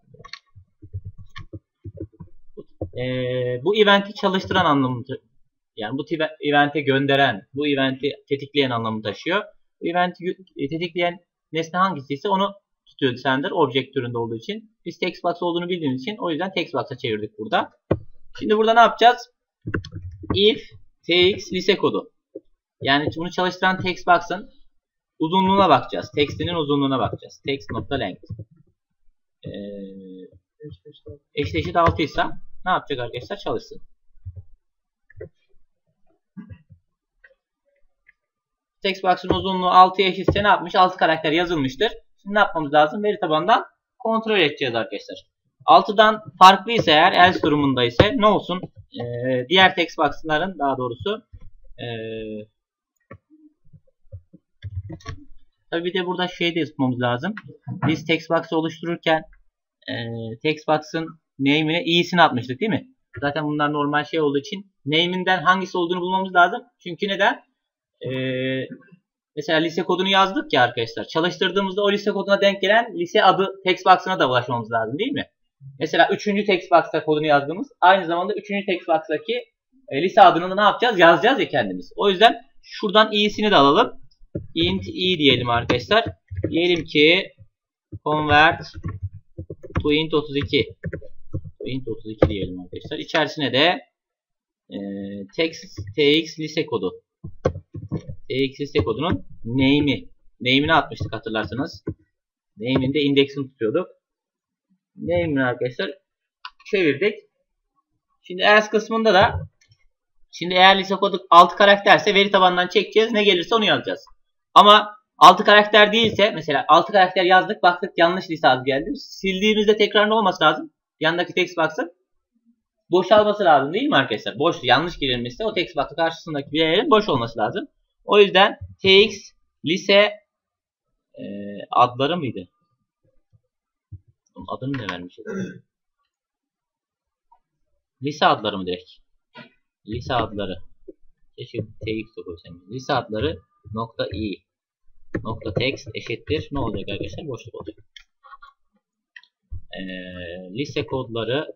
Ee, bu eventi çalıştıran anlamı yani bu evente gönderen, bu eventi tetikleyen anlamı taşıyor. Bu eventi tetikleyen nesne hangisiyse onu tutuyor sender object türünde olduğu için. Biz text box olduğunu bildiğimiz için o yüzden text box'a çevirdik burada. Şimdi burada ne yapacağız? If tx lise kodu. Yani bunu çalıştıran text box'ın uzunluğuna bakacağız. Text'inin uzunluğuna bakacağız. Text.length. Ee, eşit eşit altı ise ne yapacak arkadaşlar? Çalışsın. text box'ın uzunluğu altıya eşitse ne yapmış? altı karakter yazılmıştır. Şimdi ne yapmamız lazım? Veri tabanından kontrol edeceğiz arkadaşlar. altıdan farklıysa eğer else durumunda ise ne olsun? Ee, diğer text box'ların daha doğrusu ee, tabii bir de burada şey de yapmamız lazım. Biz text box'ı oluştururken ee, text box'ın name'ine i'sini atmıştık değil mi? Zaten bunlar normal şey olduğu için name'inden hangisi olduğunu bulmamız lazım. Çünkü neden? Ee, mesela lise kodunu yazdık ya arkadaşlar. Çalıştırdığımızda o lise koduna denk gelen lise adı text box'ına da ulaşmamız lazım değil mi? Mesela üçüncü text box'ta kodunu yazdığımız aynı zamanda üçüncü text box'taki e, lise adını da ne yapacağız? Yazacağız ya kendimiz. O yüzden şuradan i'sini de alalım. Int i diyelim arkadaşlar. Diyelim ki convert to int otuz iki. int otuz iki diyelim arkadaşlar. İçerisine de e, text tx lise kodu. tx lise kodunun name'i. Name'ini atmıştık hatırlarsanız. Name'in de indeksini tutuyorduk. Name'ini arkadaşlar çevirdik. Şimdi else kısmında da şimdi eğer lise kodu altı karakterse veri tabanından çekeceğiz. Ne gelirse onu yazacağız. Ama altı karakter değilse mesela altı karakter yazdık baktık yanlış lise adı geldi. Sildiğimizde tekrar ne olması lazım? Yandaki text box'ın boşalması lazım değil mi arkadaşlar? Boş, yanlış girilmişse o text box'ın karşısındaki bir yerin boş olması lazım. O yüzden tx lise e, adları mıydı? Adını ne vermişiz? Lise adları mı direkt? Lise adları. Keşke tx koysaydım. Lise adları nokta i nokta text eşittir. Ne olacak arkadaşlar? Boşluk olacak. Ee, lise kodları.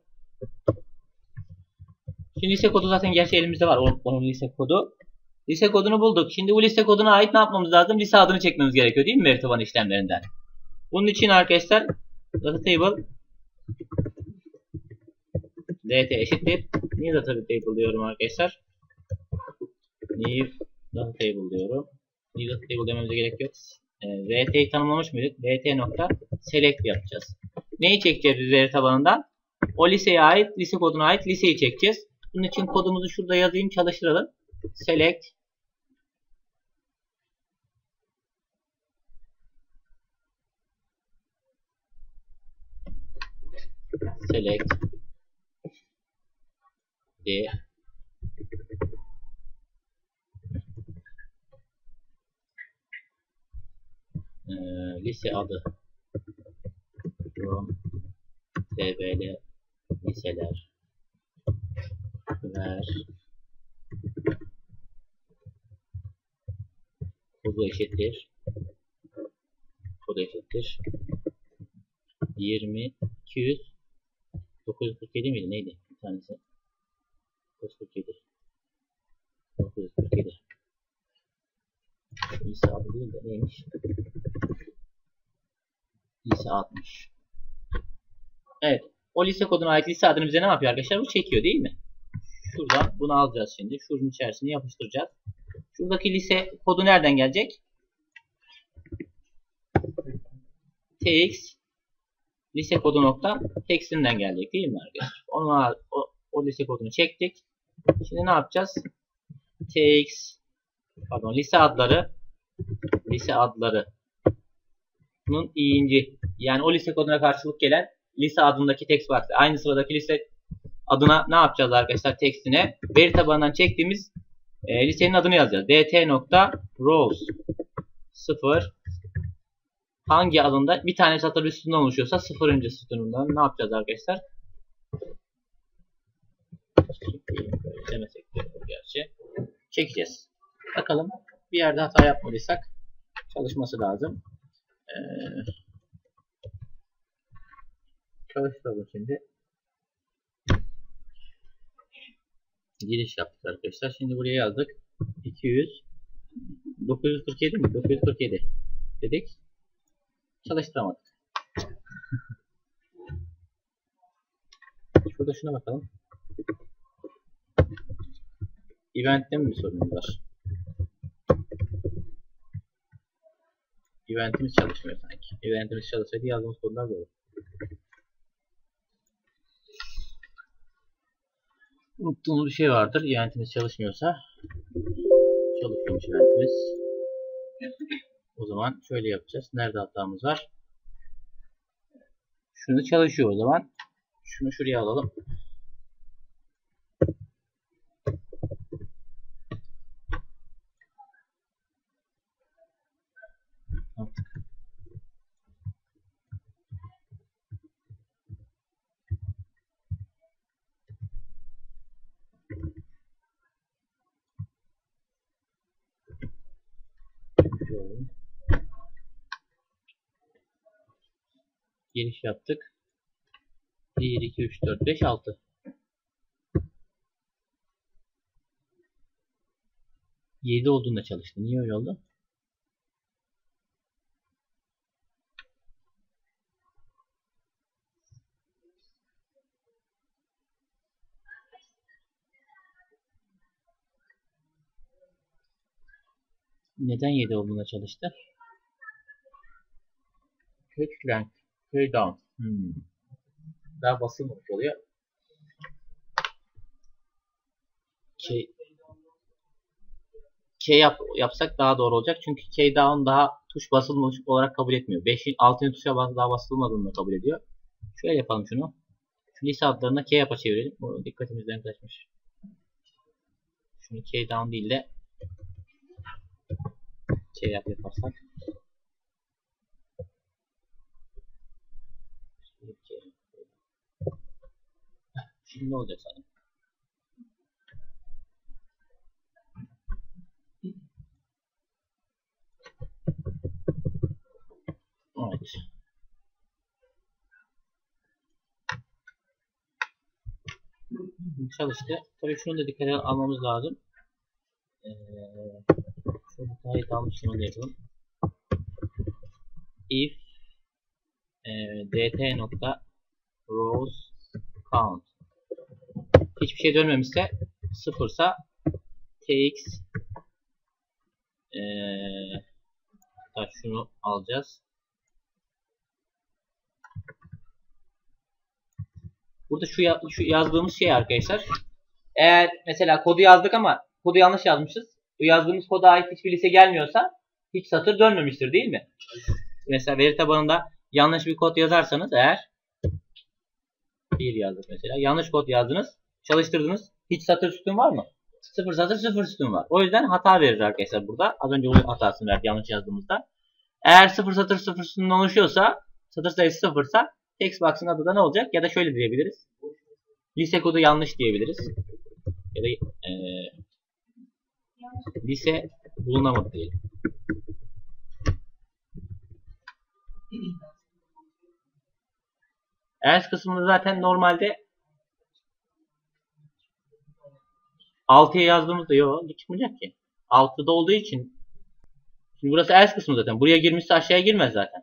Şimdi lise kodu zaten gerçi elimizde var. Onun, onun lise kodu. Lise kodunu bulduk. Şimdi bu lise koduna ait ne yapmamız lazım? Lise adını çekmemiz gerekiyor değil mi veri tabanı işlemlerinden? Bunun için arkadaşlar data table dt eşittir. Niye data table diyorum arkadaşlar? New data table diyorum. New data table dememize gerek yok. E, rt'yi tanımlamış mıydık? rt nokta select yapacağız. Neyi çekeceğiz biz veri tabanından? O liseye ait, lise koduna ait liseyi çekeceğiz. Bunun için kodumuzu şurada yazayım, çalıştıralım. Select select d e, lise adı from tbl liseler ver kodu eşittir kodu eşittir yirmi iki yüz dokuz yüz kırk yedi miydi neydi bir tanesi dokuz yüz kırk yedi dokuz yüz kırk yedi lise adı değil de neymiş lise altmış. Evet. O lise koduna ait lise adını bize ne yapıyor arkadaşlar? Bu çekiyor değil mi? Şuradan bunu alacağız şimdi. Şunun içerisine yapıştıracağız. Şuradaki lise kodu nereden gelecek? tx lise kodu nokta text'inden gelecek değil mi arkadaşlar? Onu, o, o lise kodunu çektik. Şimdi ne yapacağız? tx pardon lise adları lise adları bunun i'inci yani o lise koduna karşılık gelen lise adındaki text box aynı sıradaki lise adına ne yapacağız arkadaşlar text'ine veri tabanından çektiğimiz e, lisenin adını yazacağız. dt nokta rows sıfır hangi adında bir tane satır üstünden oluşuyorsa sıfırıncı sütunundan ne yapacağız arkadaşlar? Demesek de gerçi çekeceğiz. Bakalım bir yerde hata yapmadıysak çalışması lazım. Ee, çalıştıralım şimdi. Giriş yaptık arkadaşlar. Şimdi buraya yazdık. iki yüz dokuz yüz kırk yedi mi? dokuz yüz kırk yedi dedik. Çalıştıramadık. Şurada şuna bakalım. Event'te mi bir sorunumuz var? Event'imiz çalışmıyor sanki. Event'imiz çalışsaydı yazdığımız kodlar doğru. Unuttuğumuz bir şey vardır. Event'imiz çalışmıyorsa çalışıyormuş event'imiz. O zaman şöyle yapacağız. Nerede hatamız var? Şunu çalışıyor o zaman. Şunu şuraya alalım. Artık. Şöyle. Giriş yaptık. bir, iki, üç, dört, beş, altı. yedi olduğunda çalıştı. Niye öyle oldu? Neden yedi olduğunda çalıştı? Catch length. Carry down. Hmm. Daha basılmamış oluyor. K, K yap, yapsak daha doğru olacak. Çünkü K down daha tuş basılmış olarak kabul etmiyor. beşin altıncı tuşa daha basılmadığını kabul ediyor. Şöyle yapalım şunu. Şu lise adlarına K yap'a çevirelim. Bu dikkatimizden kaçmış. Şunu K down değil de K yap yaparsak. Şimdi ne olacak sana? Evet. Çalıştı. Tabii şunu da dikkate almamız lazım. Ee, şunu daha almış şunu da yapalım. If e, dt nokta rows count hiçbir şey dönmemişse sıfırsa tx e, hatta şunu alacağız. Burada şu, ya, şu yazdığımız şey arkadaşlar. Eğer mesela kodu yazdık ama kodu yanlış yazmışız. Bu yazdığımız koda ait hiçbir lise gelmiyorsa hiç satır dönmemiştir değil mi? Mesela veri tabanında yanlış bir kod yazarsanız eğer bir yazdık mesela. Yanlış kod yazdınız. Çalıştırdınız. Hiç satır sütun var mı? Sıfır satır sıfır sütun var. O yüzden hata verir arkadaşlar burada. Az önce o hatasını verdi yanlış yazdığımızda. Eğer sıfır satır sıfır sütun oluşuyorsa, satır sayısı sıfırsa textbox'ın adı da ne olacak? Ya da şöyle diyebiliriz. Lise kodu yanlış diyebiliriz. Ya da e, lise bulunamadı diyelim. Else kısmında zaten normalde altıya yazdığımızda yok çıkmayacak ki. altıda olduğu için şimdi burası else kısmı zaten. Buraya girmişse aşağıya girmez zaten.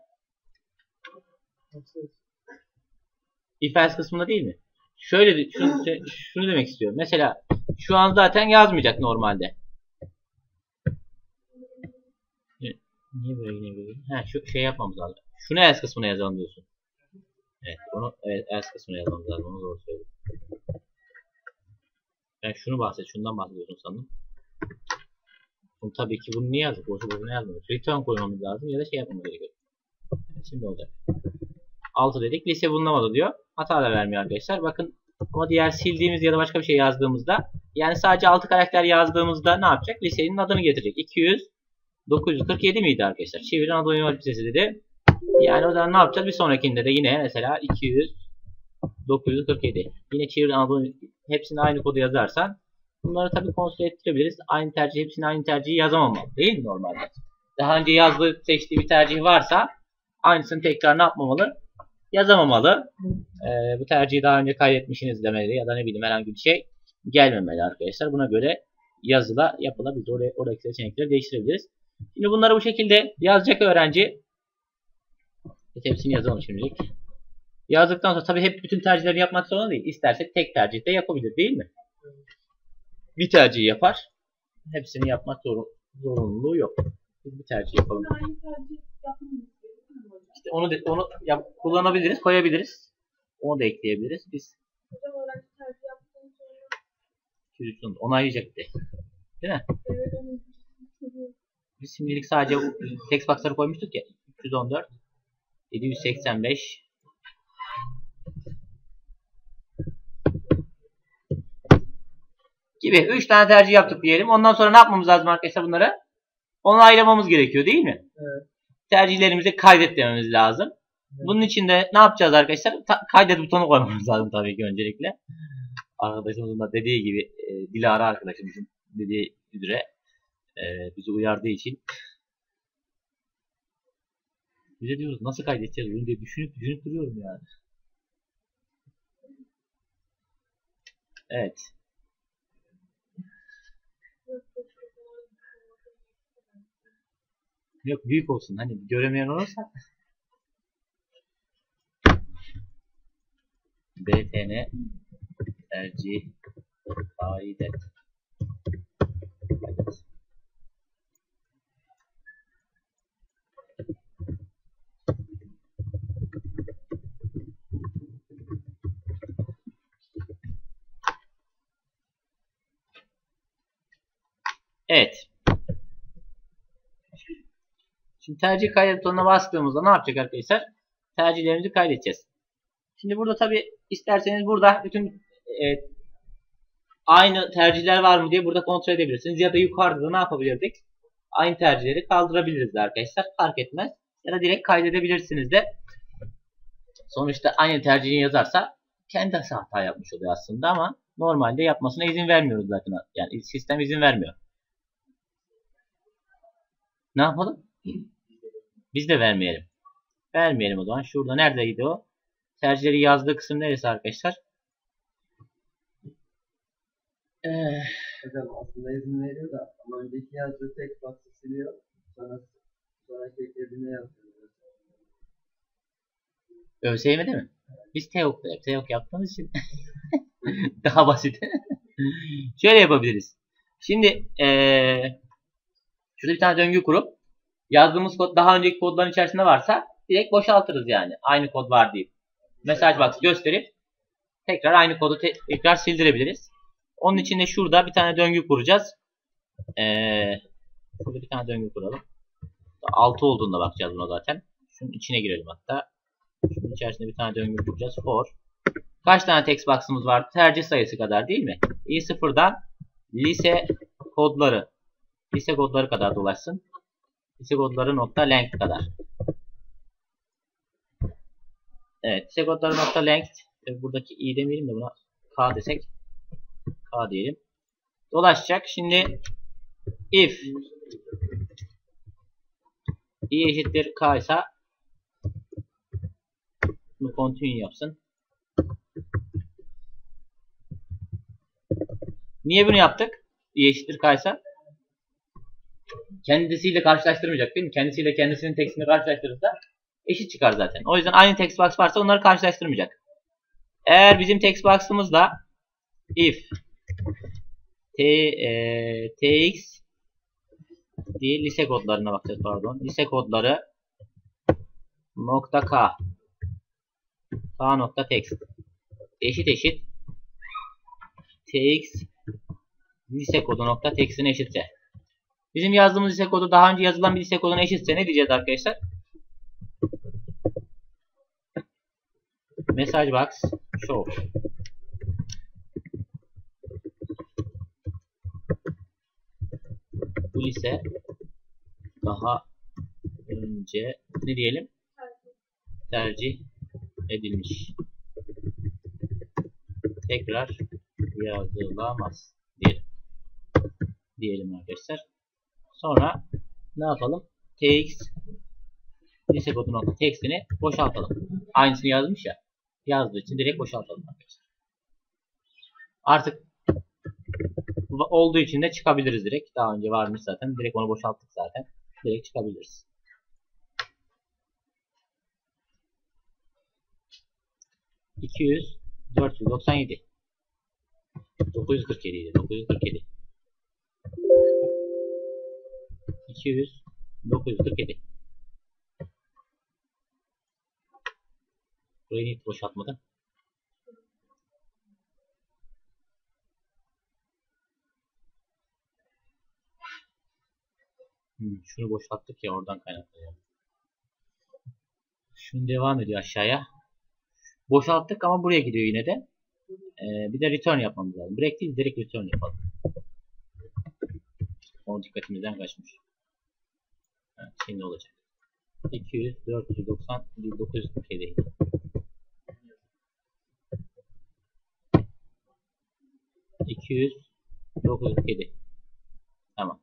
If else kısmında değil mi? Şöyle şunu, şunu demek istiyorum. Mesela şu an zaten yazmayacak normalde. Niye böyle yine böyle? Ha şu şey yapmamız lazım. Şunu else kısmına yazalım diyorsun. Evet, onu evet else kısmına yazmamız lazım. Onu doğru söyledim. Ben şunu bahset, şundan bahsediyorsun sandım. Bunu, tabii ki bunu niye yazdık? Boşu boşuna yazmadık. Return koymamız lazım ya da şey yapmamız gerekiyor. Şimdi olacak. altı dedik. Lise bulunamadı diyor. Hata da vermiyor arkadaşlar. Bakın ama diğer sildiğimiz ya da başka bir şey yazdığımızda yani sadece altı karakter yazdığımızda ne yapacak? Lisenin adını getirecek. iki yüz dokuz yüz kırk yedi miydi arkadaşlar? Çevirin Anadolu Lisesi dedi. Yani o zaman ne yapacağız? Bir sonrakinde de yine mesela iki yüz dokuz yüz kırk yedi. Yine çevirin Anadolu hepsini aynı kodu yazarsan bunları tabii kontrol ettirebiliriz. Aynı tercih hepsini aynı tercihi yazamamalı değil mi normalde? Daha önce yazdığı seçtiği bir tercih varsa aynısını tekrar ne yapmamalı? Yazamamalı. Ee, bu tercihi daha önce kaydetmişsiniz demeli ya da ne bileyim herhangi bir şey gelmemeli arkadaşlar. Buna göre yazıla yapılabilir. Oraya, oradaki seçenekleri değiştirebiliriz. Şimdi bunları bu şekilde yazacak öğrenci. Hepsini yazalım şimdilik. Yazdıktan sonra tabii hep bütün tercihleri yapmak zorunda değil. İsterse tek tercih de yapabilir değil mi? Bir tercih yapar. Hepsini yapmak zor, zorunluluğu yok. Biz bir tercih yapalım. İşte onu de, onu yap, kullanabiliriz, koyabiliriz. Onu da ekleyebiliriz. Biz onaylayacak de. Değil mi? Biz şimdilik sadece text box'ları koymuştuk ya. üç yüz on dört, yedi yüz seksen beş, gibi üç tane tercih yaptık diyelim. Ondan sonra ne yapmamız lazım arkadaşlar bunları? Onaylamamız gerekiyor değil mi? Evet. Tercihlerimizi kaydet dememiz lazım. Bunun için de ne yapacağız arkadaşlar? Ta kaydet butonu koymamız lazım tabii ki öncelikle. Arkadaşımızın da dediği gibi, e, Dilara arkadaşımızın dediği üzere e, bizi uyardığı için bize diyoruz nasıl kaydedeceğiz bunu diye düşünüp düşünüp duruyorum yani. Evet. Yok, büyük olsun, hani göremeyen olursa. btn tercih kaydet. Evet. Şimdi tercih kaydet butonuna bastığımızda ne yapacak arkadaşlar? Tercihlerimizi kaydedeceğiz. Şimdi burada tabi isterseniz burada bütün e, aynı tercihler var mı diye burada kontrol edebilirsiniz. Ya da yukarıda ne yapabilirdik? Aynı tercihleri kaldırabiliriz de arkadaşlar. Fark etmez. Ya da direkt kaydedebilirsiniz de. Sonuçta aynı tercihi yazarsa kendisi hata yapmış oluyor aslında ama normalde yapmasına izin vermiyoruz zaten. Yani sistem izin vermiyor. Ne yapalım? Biz de vermeyelim. Vermeyelim o zaman. Şurada neredeydi o? Tercihleri yazdığı kısım neresi arkadaşlar? Ee, Hocam aslında izin veriyor da ama önceki yazdığı text box'ı siliyor. Sonra sonraki eklediğine yazıyor. ÖSYM'de mi? Biz TEOK'ta yap. TEOK yaptığımız için daha basit. Şöyle yapabiliriz. Şimdi ee, şurada bir tane döngü kurup yazdığımız kod daha önceki kodların içerisinde varsa direkt boşaltırız yani. Aynı kod var deyip. Mesaj box gösterip tekrar aynı kodu te tekrar sildirebiliriz. Onun için de şurada bir tane döngü kuracağız. Ee, burada bir tane döngü kuralım. altı olduğunda bakacağız buna zaten. Şunun içine girelim hatta. Şunun içerisinde bir tane döngü kuracağız. For. Kaç tane text box'ımız var? Tercih sayısı kadar değil mi? i sıfırdan lise kodları. Lise kodları kadar dolaşsın. Lise kodları nokta length kadar. Evet. Lise kodları nokta length. Buradaki i demeyelim de buna k desek. K diyelim. Dolaşacak. Şimdi if i eşittir k ise bunu continue yapsın. Niye bunu yaptık? i eşittir k ise kendisiyle karşılaştırmayacak değil mi? Kendisiyle kendisinin tekstini karşılaştırırsa eşit çıkar zaten. O yüzden aynı text box varsa onları karşılaştırmayacak. Eğer bizim text box'ımızda if t, e, tx diye lise kodlarına bakacağız pardon. Lise kodları nokta k k nokta text eşit eşit tx lise kodu nokta text'ine eşitse. Bizim yazdığımız lise kodu daha önce yazılan bir lise koduna eşitse ne diyeceğiz arkadaşlar? Message box show. Bu lise daha önce ne diyelim? Tercih edilmiş. Tekrar yazılamaz diyelim. Diyelim arkadaşlar. Sonra ne yapalım? Tx lise kodu nokta text'ini boşaltalım. Aynısını yazmış ya. Yazdığı için direkt boşaltalım arkadaşlar. Artık olduğu için de çıkabiliriz direkt. Daha önce varmış zaten. Direkt onu boşalttık zaten. Direkt çıkabiliriz. iki yüz, dört yüz doksan yedi. dokuz yüz kırk yedi idi. dokuz yüz kırk yedi. iki yüz, dokuz yüz kırk yedi. Burayı hiç boşaltmadım. Hmm, şunu boşalttık ya, oradan kaynaklanıyor. Şunu devam ediyor aşağıya. Boşalttık ama buraya gidiyor yine de. Ee, bir de return yapmamız lazım. Break değil, direkt return yapalım. O dikkatimizden kaçmış. Evet, şimdi olacak. iki yüz, dört yüz doksan, dokuz yüz kırk yedi. iki yüz, dokuz yüz kırk yedi. Tamam.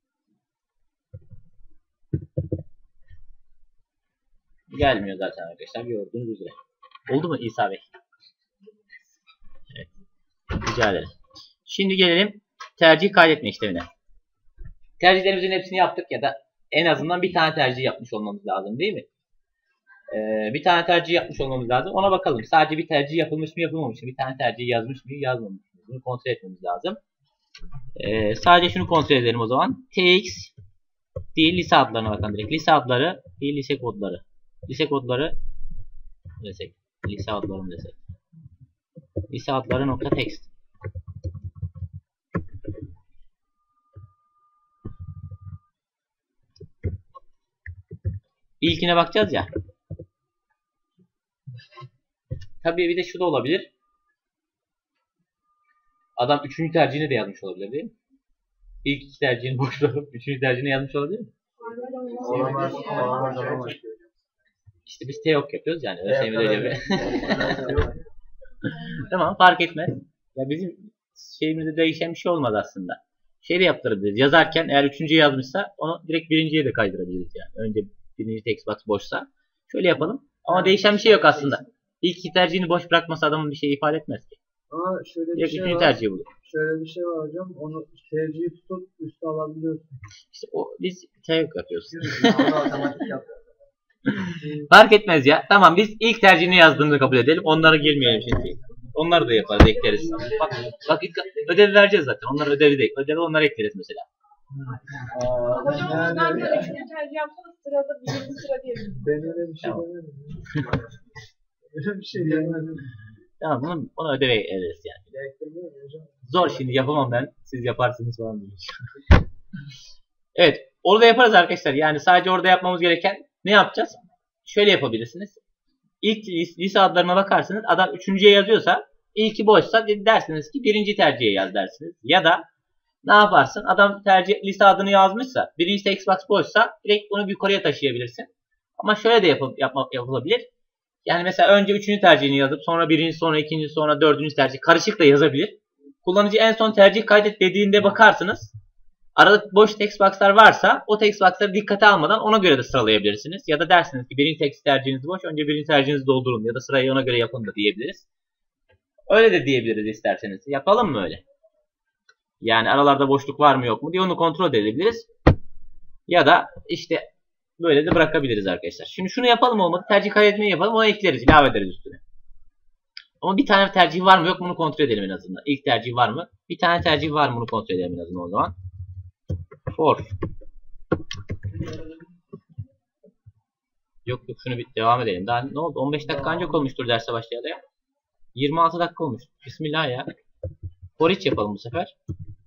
Gelmiyor zaten arkadaşlar, gördüğünüz üzere. Oldu mu İsa Bey? Evet. Rica ederim. Şimdi gelelim tercih kaydetme işlemine. Tercihlerimizin hepsini yaptık ya da en azından bir tane tercih yapmış olmamız lazım değil mi? Ee, bir tane tercih yapmış olmamız lazım. Ona bakalım. Sadece bir tercih yapılmış mı yapılmamış mı? Bir tane tercih yazmış mı yazmamış mı? Bunu kontrol etmemiz lazım. Ee, sadece şunu kontrol edelim o zaman. Tx değil, lise adlarına bakalım direkt. Lise adları değil, lise kodları. Lise kodları desek. Lise adlarını desek. Lise adları nokta text. İlkine bakacağız ya. Tabii bir de şu da olabilir. Adam üçüncü tercihini de yazmış olabilir değil mi? İlk iki tercihini boş bırakıp üçüncü tercihini yazmış olabilir mi? Olamaz. Olamaz. Olamaz. İşte biz teok yapıyoruz yani. ÖSYM'de Tamam, fark etmez. Ya bizim şeyimizde değişen bir şey olmaz aslında. Şey de yaptırabiliriz. Yazarken eğer üçüncüye yazmışsa onu direkt birinciye de kaydırabiliriz yani. Önce birinci text box boşsa. Şöyle yapalım. Ama değişen bir şey yok aslında. İlk iki tercihini boş bırakması adamın bir şey ifade etmez ki. Ama şöyle bir Direkt şey üçüncü var. tercihi bulur. Şöyle bir şey var hocam. Onu tercihi tutup üste alabiliyorsun. İşte o biz teok yapıyoruz. Onu otomatik yapıyor. Fark etmez ya. Tamam, biz ilk tercihini yazdığımızı kabul edelim. Onlara girmeyelim şimdi. Onları da yaparız, ekleriz. Bak, bak ödev vereceğiz zaten. Onları ödevi de ödevi onları ekleriz mesela. Hocam ondan da üçüncü tercih yapsanız sırada birinci sıra diyelim. Ben öyle bir şey Tamam. demedim. Öyle bir şey demedim. Tamam, bunu, bunu ödeve ederiz yani. Beklemiyorum hocam. Zor, şimdi yapamam ben. Siz yaparsınız falan diye. Evet. Orada yaparız arkadaşlar. Yani sadece orada yapmamız gereken ne yapacağız? Şöyle yapabilirsiniz. İlk lise adlarına bakarsınız. Adam üçüncüye yazıyorsa, ilki boşsa dersiniz ki birinci tercihe yaz dersiniz. Ya da ne yaparsın? Adam tercih lise adını yazmışsa, birinci text box boşsa direkt onu yukarıya taşıyabilirsin. Ama şöyle de yapıp, yapma, yapılabilir. Yani mesela önce üçüncü tercihini yazıp sonra birinci, sonra ikinci, sonra dördüncü tercih karışık da yazabilir. Kullanıcı en son tercih kaydet dediğinde bakarsınız. Arada boş text box'lar varsa o text box'ları dikkate almadan ona göre de sıralayabilirsiniz. Ya da dersiniz ki birinci text tercihiniz boş, önce birinci tercihinizi doldurun ya da sırayı ona göre yapın da diyebiliriz. Öyle de diyebiliriz isterseniz. Yapalım mı öyle? Yani aralarda boşluk var mı yok mu diye onu kontrol edebiliriz. Ya da işte böyle de bırakabiliriz arkadaşlar. Şimdi şunu yapalım, olmadı tercih kaydetmeyi yapalım, onu ekleriz, ilave ederiz üstüne. Ama bir tane tercih var mı yok mu bunu kontrol edelim en azından. İlk tercih var mı? Bir tane tercih var mı bunu kontrol edelim en azından o zaman. For. Yok yok, şunu bir devam edelim. Daha ne oldu? on beş dakika ancak olmuştur derse başlayalı ya. yirmi altı dakika olmuş. Bismillah ya. For each yapalım bu sefer.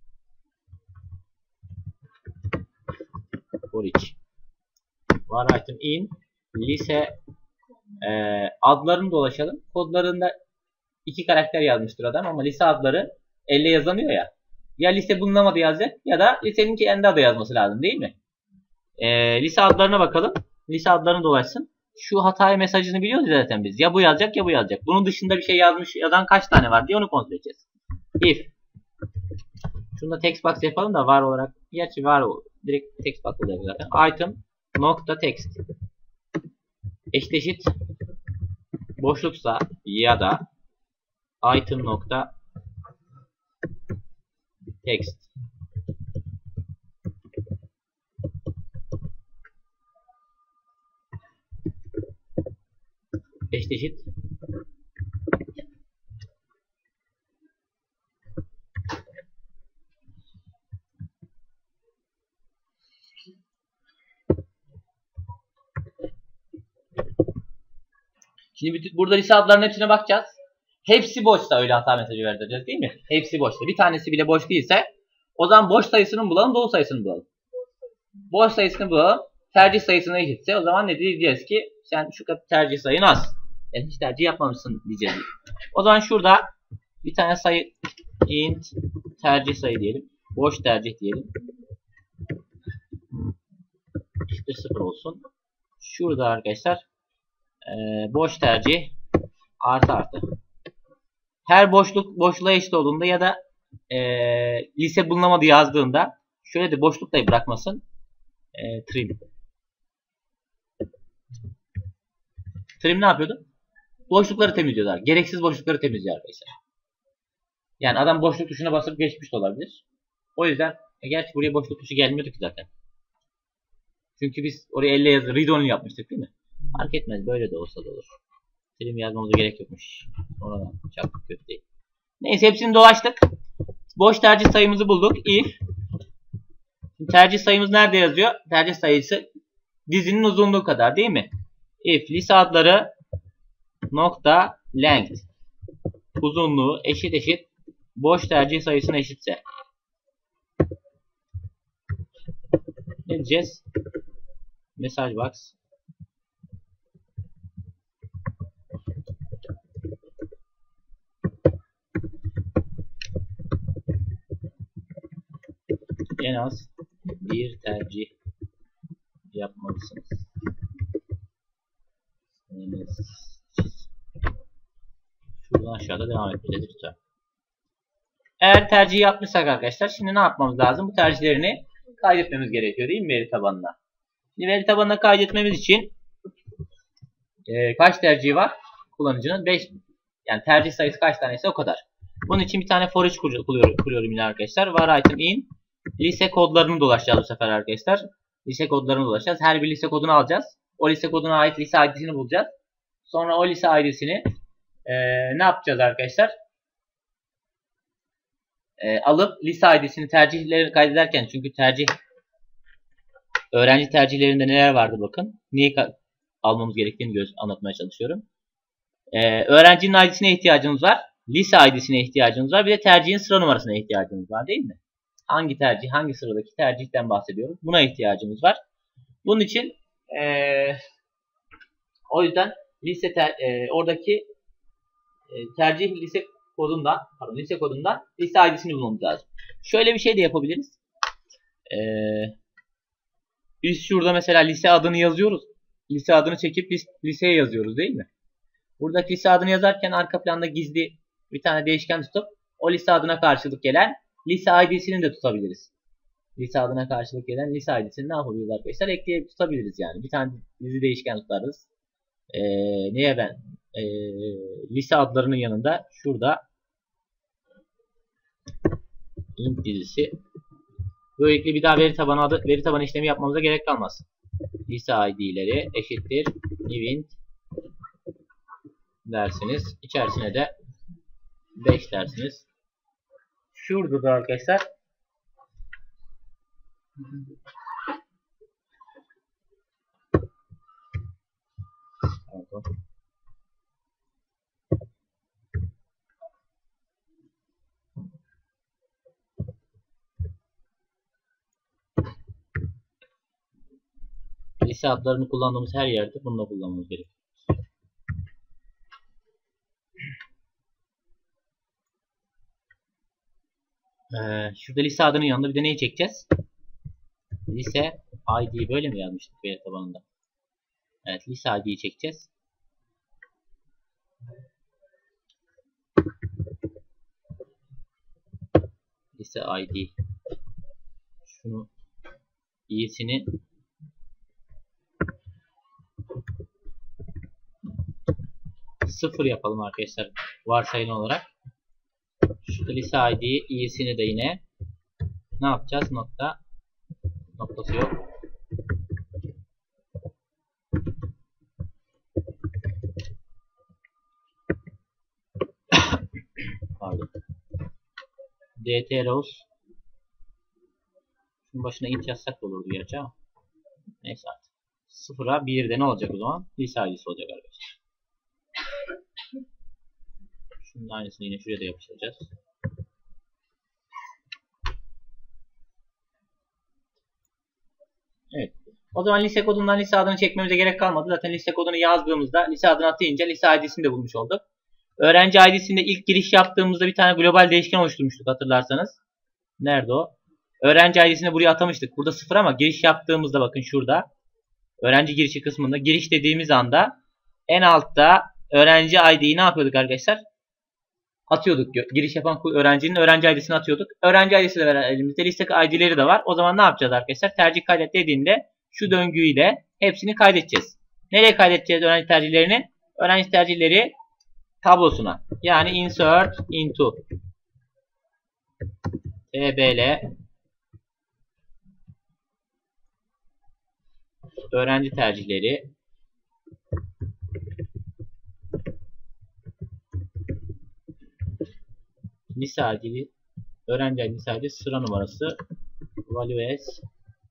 For each. Var item in. Lise e, adlarını dolaşalım. Kodlarında iki karakter yazmıştır adam ama lise adları elle yazamıyor ya. Ya lise bulunamadı yazacak ya da lisenin kendi adı yazması lazım değil mi? E, lise adlarına bakalım. Lise adlarını dolaşsın. Şu hatayı mesajını biliyoruz zaten biz. Ya bu yazacak ya bu yazacak. Bunun dışında bir şey yazmış yazan kaç tane var diye onu kontrol edeceğiz. If. Şunu da text box yapalım da var olarak. Gerçi var o. Direkt text box oluyor zaten. Item nokta text. Eşleşit boşluksa ya da item nokta text. Eşleşit Şimdi burada lise adlarının hepsine bakacağız. Hepsi boşsa öyle hata mesajı vereceğiz değil mi? Hepsi boşsa. Bir tanesi bile boş değilse o zaman boş sayısını bulalım, dolu sayısını bulalım. Boş sayısını bulalım. Tercih sayısına eşitse o zaman ne diyeceğiz ki sen şu kadar tercih sayın az. Yani hiç tercih yapmamışsın diyeceğiz. O zaman şurada bir tane sayı int tercih sayı diyelim. Boş tercih diyelim. Eşittir sıfır olsun. Şurada arkadaşlar e, boş tercih artı artı. Her boşluk boşluğa eşit olduğunda ya da e, lise bulunamadı yazdığında şöyle de boşluk da bırakmasın. E, trim. Trim ne yapıyordu? Boşlukları temizliyorlar. Gereksiz boşlukları temizliyor arkadaşlar. Yani adam boşluk tuşuna basıp geçmiş de olabilir. O yüzden e, gerçi buraya boşluk tuşu gelmiyordu ki zaten. Çünkü biz oraya elle yazı read only yapmıştık değil mi? Fark etmez. Böyle de olsa da olur. Trim yazmamıza gerek yokmuş. Sonradan çarpık kötü değil. Neyse hepsini dolaştık. Boş tercih sayımızı bulduk. If. Şimdi tercih sayımız nerede yazıyor? Tercih sayısı dizinin uzunluğu kadar değil mi? If lise adları nokta length uzunluğu eşit eşit boş tercih sayısına eşitse ne diyeceğiz? Mesaj box en az bir tercih yapmalısınız. Şuradan aşağıda devam etmeyeceğiz lütfen. Eğer tercih yapmışsak arkadaşlar şimdi ne yapmamız lazım? Bu tercihlerini kaydetmemiz gerekiyor değil mi veri tabanına? Şimdi veri tabanına kaydetmemiz için e, kaç tercihi var? Kullanıcının beş, yani tercih sayısı kaç tanesi o kadar. Bunun için bir tane for each kuruyorum, kuruyorum yine arkadaşlar. Var item in lise kodlarını dolaşacağız bu sefer arkadaşlar. Lise kodlarını dolaşacağız. Her bir lise kodunu alacağız. O lise koduna ait lise I D'sini bulacağız. Sonra o lise I D'sini e, ne yapacağız arkadaşlar? E, alıp lise I D'sini tercihleri kaydederken çünkü tercih öğrenci tercihlerinde neler vardı bakın. Niye almamız gerektiğini göz anlatmaya çalışıyorum. E, öğrencinin I D'sine ihtiyacımız var. Lise I D'sine ihtiyacımız var. Bir de tercihin sıra numarasına ihtiyacımız var değil mi? Hangi tercih, hangi sıradaki tercihten bahsediyoruz? Buna ihtiyacımız var. Bunun için ee, o yüzden lise ter, e, oradaki e, tercih lise kodundan, pardon lise kodundan lise I D'sini bulmamız lazım. Şöyle bir şey de yapabiliriz. E, biz şurada mesela lise adını yazıyoruz. Lise adını çekip lis, liseye yazıyoruz değil mi? Buradaki lise adını yazarken arka planda gizli bir tane değişken tutup o lise adına karşılık gelen lise I D'sini de tutabiliriz. Lise adına karşılık gelen lise I D'sini ne yapabiliriz arkadaşlar? Ekleyip tutabiliriz yani. Bir tane gizli değişken tutarız. Ee, neye ben? Ee, lise adlarının yanında şurada int dizisi. Böylelikle bir daha veri tabanı adı, veri tabanı işlemi yapmamıza gerek kalmaz. Lise I D'leri eşittir new int dersiniz. İçerisine de beş dersiniz. Şurada da arkadaşlar pardon. Lise adlarını kullandığımız her yerde bunu da kullanmamız gerekiyor. Ee, şurada lise adının yanında bir de neyi çekeceğiz? Lise I D böyle mi yazmıştık veri tabanında? Evet, lise I D'yi çekeceğiz. Lise I D. Şunu iyisini sıfır yapalım arkadaşlar varsayılan olarak. Şu lise I D iyisini de yine ne yapacağız? Nokta noktası yok. Pardon. dtRows şunun başına int yazsak da olurdu gerçi ama neyse artık. sıfıra birde ne olacak o zaman? Lise I D'si olacak arkadaşlar. Şunun aynısını yine şuraya da yapıştıracağız. O zaman lise kodundan lise adını çekmemize gerek kalmadı. Zaten lise kodunu yazdığımızda lise adını atayınca lise I D'sini de bulmuş olduk. Öğrenci I D'sinde ilk giriş yaptığımızda bir tane global değişken oluşturmuştuk hatırlarsanız. Nerede o? Öğrenci I D'sini buraya atamıştık. Burada sıfır ama giriş yaptığımızda bakın şurada. Öğrenci girişi kısmında giriş dediğimiz anda en altta öğrenci I D'yi ne yapıyorduk arkadaşlar? Atıyorduk. Giriş yapan öğrencinin öğrenci I D'sini atıyorduk. Öğrenci I D'si de var elimizde. Liste I D'leri de var. O zaman ne yapacağız arkadaşlar? Tercih kaydet dediğinde şu döngüyle hepsini kaydedeceğiz. Nereye kaydedeceğiz öğrenci tercihlerini? Öğrenci tercihleri tablosuna. Yani insert into tbl öğrenci tercihleri lise I D, öğrenci I D, lise I D, sıra numarası values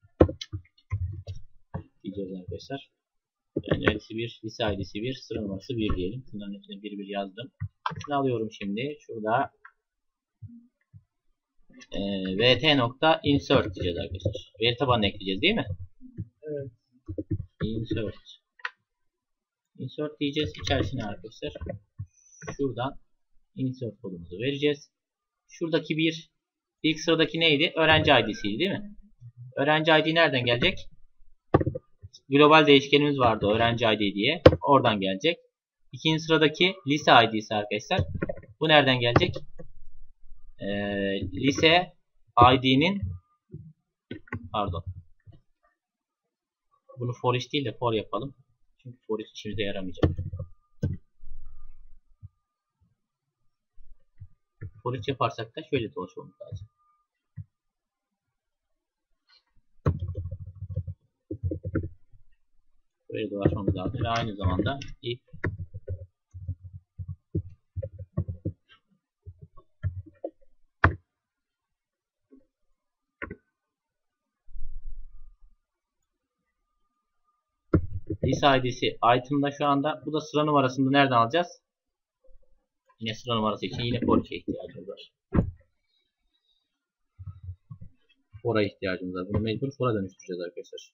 diyeceğiz arkadaşlar. Öğrenci I D'si bir, lise I D'si bir, sıra numarası bir diyelim. Bunların hepsini bir bir yazdım. Şunu alıyorum şimdi. Şurada e, vt.insert diyeceğiz arkadaşlar. Veri tabanına ekleyeceğiz değil mi? Evet. Insert. Insert diyeceğiz. İçerisine arkadaşlar şuradan insert kodumuzu vereceğiz. Şuradaki bir, ilk sıradaki neydi? Öğrenci I D'siydi değil mi? Öğrenci I D nereden gelecek? Global değişkenimiz vardı öğrenci I D diye. Oradan gelecek. İkinci sıradaki lise I D'si arkadaşlar. Bu nereden gelecek? Ee, lise I D'nin pardon. Bunu for each değil de for yapalım. Çünkü for each işimize yaramayacak. For each yaparsak da şöyle dolaşmamız lazım. Böyle dolaşmamız lazım ve aynı zamanda if lise I D'si item'da şu anda. Bu da sıra numarasını nereden alacağız? Yine sıra numarası için yine for each'e ihtiyacımız var. For'a ihtiyacımız var. Bunu mecbur for'a dönüştüreceğiz arkadaşlar.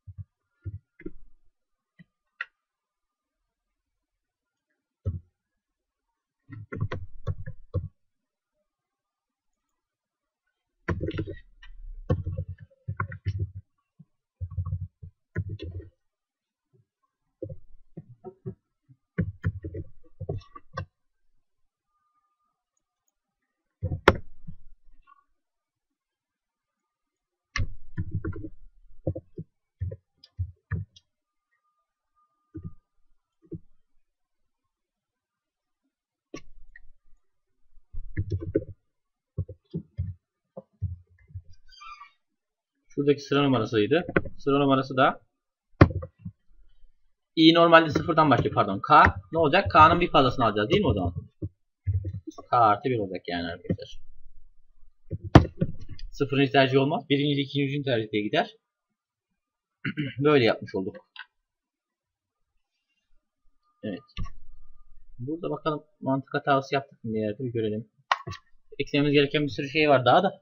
Şuradaki sıra numarasıydı. Sıra numarası da i normalde sıfırdan başlıyor. Pardon. K ne olacak? K'nın bir fazlasını alacağız değil mi o zaman? K artı bir olacak yani arkadaşlar. Sıfırıncı tercih olmaz. Birinci, ikinci, üçüncü tercihe gider. Böyle yapmış olduk. Evet. Burada bakalım mantık hatası yaptık mı bir yerde bir görelim. Eklememiz gereken bir sürü şey var daha da.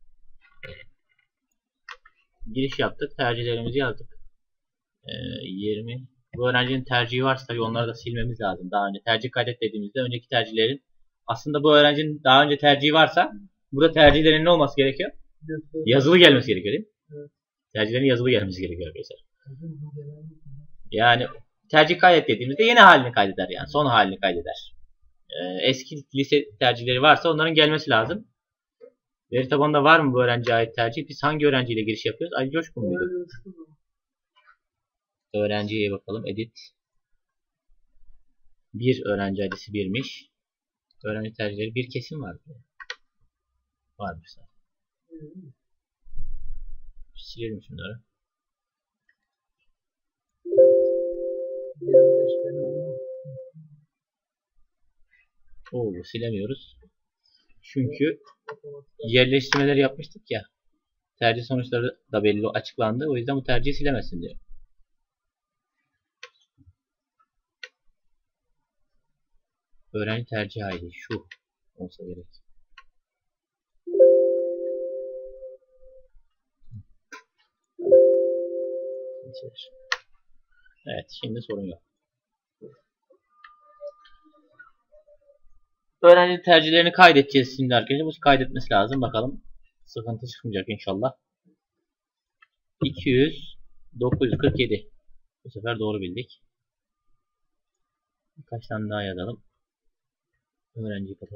Giriş yaptık. Tercihlerimizi yazdık. Ee, yirmi. Bu öğrencinin tercihi varsa tabii onları da silmemiz lazım. Daha önce tercih kaydet dediğimizde önceki tercihlerin aslında bu öğrencinin daha önce tercihi varsa burada tercihlerin ne olması gerekiyor? Yazılı gelmesi gerekiyor değil mi? Evet. Tercihlerin yazılı gelmesi gerekiyor arkadaşlar. Yani tercih kaydet dediğimizde yeni halini kaydeder yani. Son halini kaydeder. Ee, eski lise tercihleri varsa onların gelmesi lazım. Veri tabanında var mı bu öğrenciye ait tercih? Biz hangi öğrenciyle giriş yapıyoruz? Ali Coşkun muydu? Öğrenciye bakalım. Edit. Bir öğrenci adresi birmiş. Öğrenci tercihleri bir kesim var. Varmış zaten. Silelim şunları. Oo, silemiyoruz. Çünkü yerleştirmeleri yapmıştık ya. Tercih sonuçları da belli açıklandı. O yüzden bu tercihi silemezsin diyor. Öğrenci tercih I D şu olsa gerek. Enter. Evet, şimdi sorun yok. Öğrenci tercihlerini kaydedeceğiz şimdi arkadaşlar. Bu kaydetmesi lazım. Bakalım. Sıkıntı çıkmayacak inşallah. iki yüz dokuz yüz kırk yedi. Bu sefer doğru bildik. Birkaç tane daha yazalım. Öğrenciyi kapat.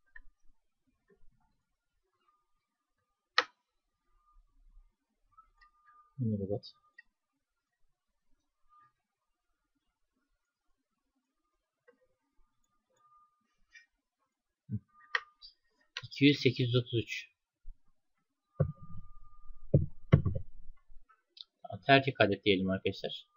Bunu kapat. iki yüz sekiz yüz otuz üç. Tercih kaydet diyelim arkadaşlar.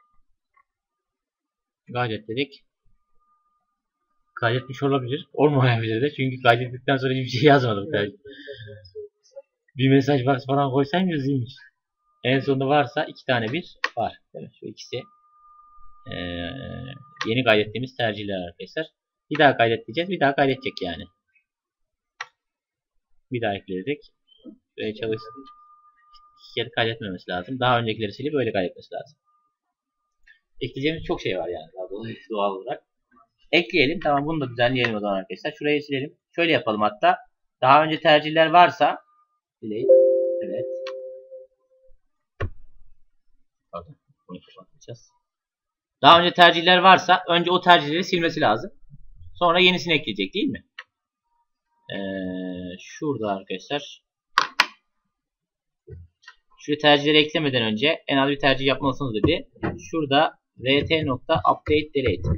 Kaydet dedik. Kaydetmiş olabilir. Olmayabilir de. Çünkü kaydettikten sonra hiçbir şey yazmadım. Tercih. Bir mesaj var falan koysam yazayım. En sonunda varsa iki tane bir var. Evet, şu ikisi ee, yeni kaydettiğimiz tercihler arkadaşlar. Bir daha kaydet bir daha kaydedecek yani. Bir daha ekledik. Böyle çalışsın. İki kere kaydetmemesi lazım. Daha öncekileri silip böyle kaydetmesi lazım. Ekleyeceğimiz çok şey var yani. Daha doğal olarak. Ekleyelim. Tamam, bunu da düzenleyelim o zaman arkadaşlar. Şurayı silelim. Şöyle yapalım hatta. Daha önce tercihler varsa delete. Evet. Pardon. Bunu kapatacağız. Daha önce tercihler varsa önce o tercihleri silmesi lazım. Sonra yenisini ekleyecek değil mi? Ee, şurada arkadaşlar. Şu tercihleri eklemeden önce en az bir tercih yapmalısınız dedi. Şurada rt.updateDelete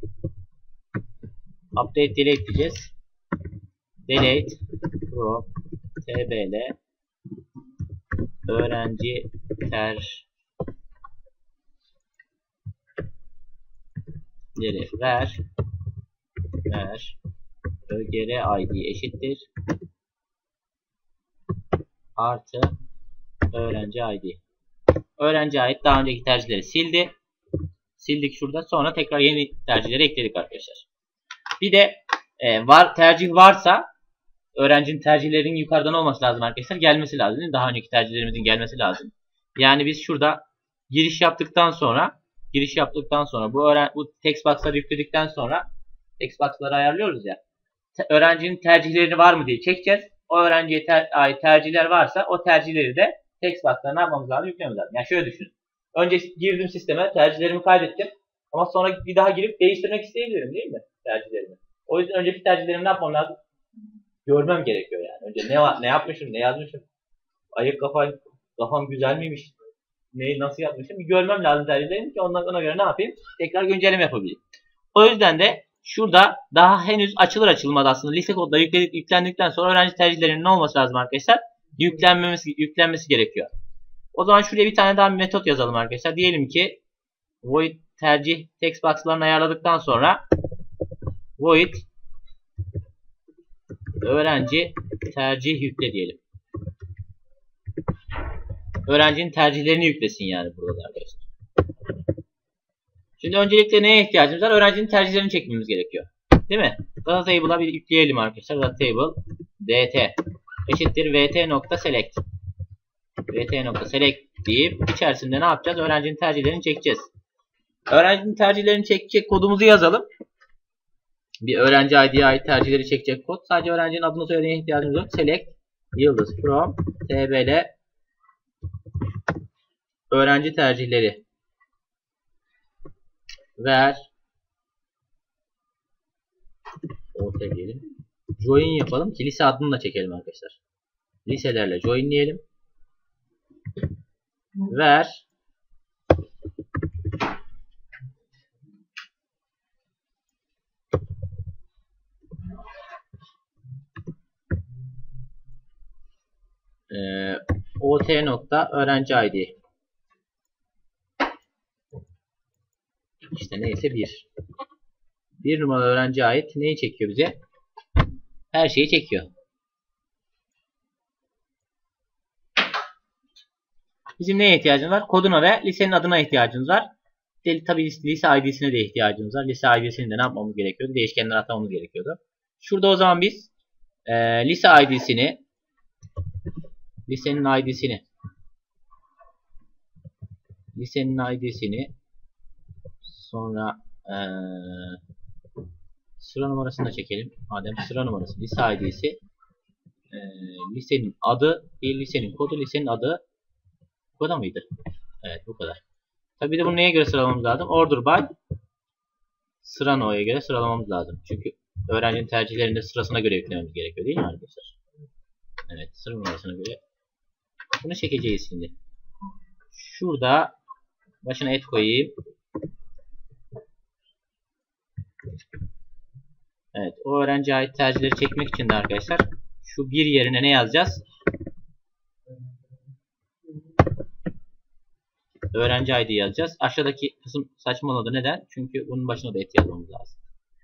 Update delete diyeceğiz. Delete from tbl öğrenci tercihleri ver ver ögr id eşittir artı öğrenci id. Öğrenci ait daha önceki tercihleri sildi. Sildik şurada. Sonra tekrar yeni tercihleri ekledik arkadaşlar. Bir de e, var tercih varsa öğrencinin tercihlerinin yukarıdan olması lazım arkadaşlar. Gelmesi lazım değil mi? Daha önceki tercihlerimizin gelmesi lazım. Yani biz şurada giriş yaptıktan sonra giriş yaptıktan sonra bu öğren bu text box'ları yükledikten sonra text box'ları ayarlıyoruz ya. Te öğrencinin tercihleri var mı diye çekeceğiz. O öğrenciye ter ait tercihler varsa o tercihleri de text box'lara ne yapmamız lazım? Yüklememiz lazım. Yani şöyle düşünün. Önce girdim sisteme, tercihlerimi kaydettim. Ama sonra bir daha girip değiştirmek isteyebilirim değil mi? Tercihlerimi. O yüzden önceki tercihlerimi ne yapmam lazım? Görmem gerekiyor yani. Önce ne ne yapmışım, ne yazmışım? Ayık kafam, kafam güzel miymiş? Neyi nasıl yapmışım? Bir görmem lazım tercihlerimi ki ondan ona göre ne yapayım? Tekrar güncelleme yapabileyim. O yüzden de şurada daha henüz açılır açılmadı aslında. Lise kodları yükledik, yüklendikten sonra öğrenci tercihlerinin ne olması lazım arkadaşlar? Yüklenmesi, yüklenmesi gerekiyor. O zaman şuraya bir tane daha bir metot yazalım arkadaşlar. Diyelim ki void tercih text box'larını ayarladıktan sonra void öğrenci tercih yükle diyelim. Öğrencinin tercihlerini yüklesin yani burada arkadaşlar. Şimdi öncelikle neye ihtiyacımız var? Öğrencinin tercihlerini çekmemiz gerekiyor. Değil mi? Data table'a bir yükleyelim arkadaşlar. Data table dt eşittir vt.select vt.select deyip içerisinde ne yapacağız? Öğrencinin tercihlerini çekeceğiz. Öğrencinin tercihlerini çekecek kodumuzu yazalım. Bir öğrenci I D'ye ait tercihleri çekecek kod. Sadece öğrencinin adını söylemeye ihtiyacımız yok. Select yıldız from tbl öğrenci tercihleri ver orta diyelim. Join yapalım ki lise adını da çekelim arkadaşlar. Liselerle joinleyelim. Ver Ee, ot nokta öğrenci I D işte neyse bir bir numaralı öğrenciye ait neyi çekiyor bize? Her şeyi çekiyor. Bizim neye ihtiyacımız var? Koduna ve lisenin adına ihtiyacımız var. Tabi lise I D'sine de ihtiyacımız var. Lise I D'sini de ne yapmamız gerekiyordu? Değişkenler atamamız gerekiyordu. Şurada o zaman biz e, lise I D'sini lisenin I D'sini lisenin I D'sini sonra ee, sıra numarasını da çekelim. Madem sıra numarası lise I D'si ee, lisenin adı değil, lisenin kodu, lisenin adı bu kadar mıydı? Evet, bu kadar. Tabi de bunu neye göre sıralamamız lazım? Order by sıra no'ya göre sıralamamız lazım. Çünkü öğrencinin tercihlerinde sırasına göre yüklememiz gerekiyor değil mi arkadaşlar? Evet, sıra numarasına göre. Bunu çekeceğiz şimdi. Şurada başına et koyayım. Evet, o öğrenciye ait tercihleri çekmek için de arkadaşlar şu bir yerine ne yazacağız? Öğrenci I D yazacağız. Aşağıdaki kısım saçmaladı. Neden? Çünkü bunun başına da et yazmamız lazım.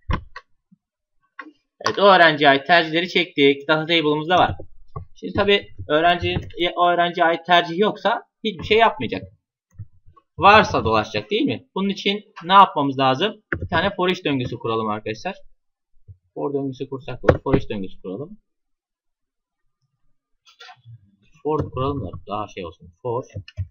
Evet, o öğrenciye ait tercihleri çektik. Data table'ımız da var. Şimdi tabi öğrenci, o öğrenciye ait tercih yoksa hiçbir şey yapmayacak. Varsa dolaşacak değil mi? Bunun için ne yapmamız lazım? Bir tane for each döngüsü kuralım arkadaşlar. For döngüsü kursak olur. For each döngüsü kuralım. For kuralım da daha şey olsun. For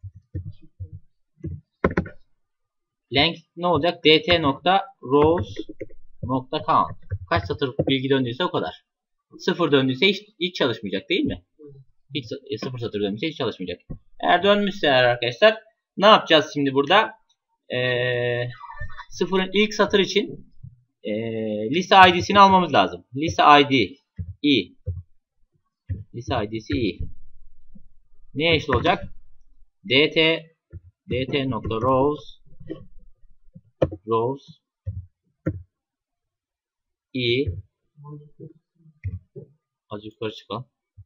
length ne olacak? dt.rows.count. Kaç satır bilgi döndüyse o kadar. Sıfır döndüyse hiç, hiç çalışmayacak değil mi? Hiç sıfır satır dönmüşse hiç çalışmayacak. Eğer dönmüşse arkadaşlar ne yapacağız şimdi burada? Ee, sıfırın ilk satır için e, lise I D'sini almamız lazım. Lise I D i. Lise I D'si i. Neye eşit olacak? dt dt.rows rows i. Az yukarı çıkalım.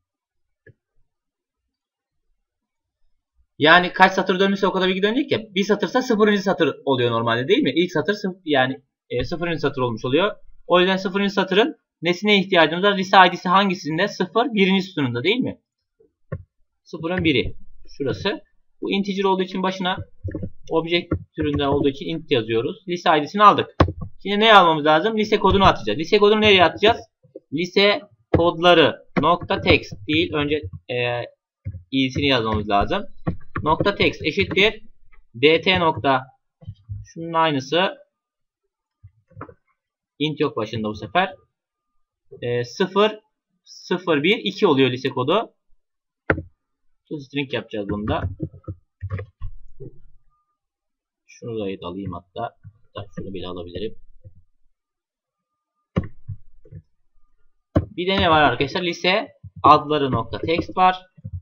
Yani kaç satır dönmüşse o kadar bilgi dönecek ya. Bir satırsa sıfırıncı satır oluyor normalde değil mi? İlk satır sıfır, yani e, sıfırıncı satır olmuş oluyor. O yüzden sıfırıncı satırın nesine ihtiyacımız var? Lise I D'si hangisinde? Sıfır birinci sütununda değil mi? Sıfırın biri. Şurası. Bu integer olduğu için başına object türünde olduğu için int yazıyoruz. Lise I D'sini aldık. Şimdi ne almamız lazım? Lise kodunu atacağız. Lise kodunu nereye atacağız? Lise kodları nokta text değil. Önce e, i'sini yazmamız lazım. Nokta text eşittir dt nokta şunun aynısı int yok başında bu sefer e, sıfır sıfır bir iki oluyor lise kodu. String yapacağız bunda. Şunu da alayım hatta. Hatta şunu bile alabilirim. Bir de ne var arkadaşlar? Lise adları nokta text var.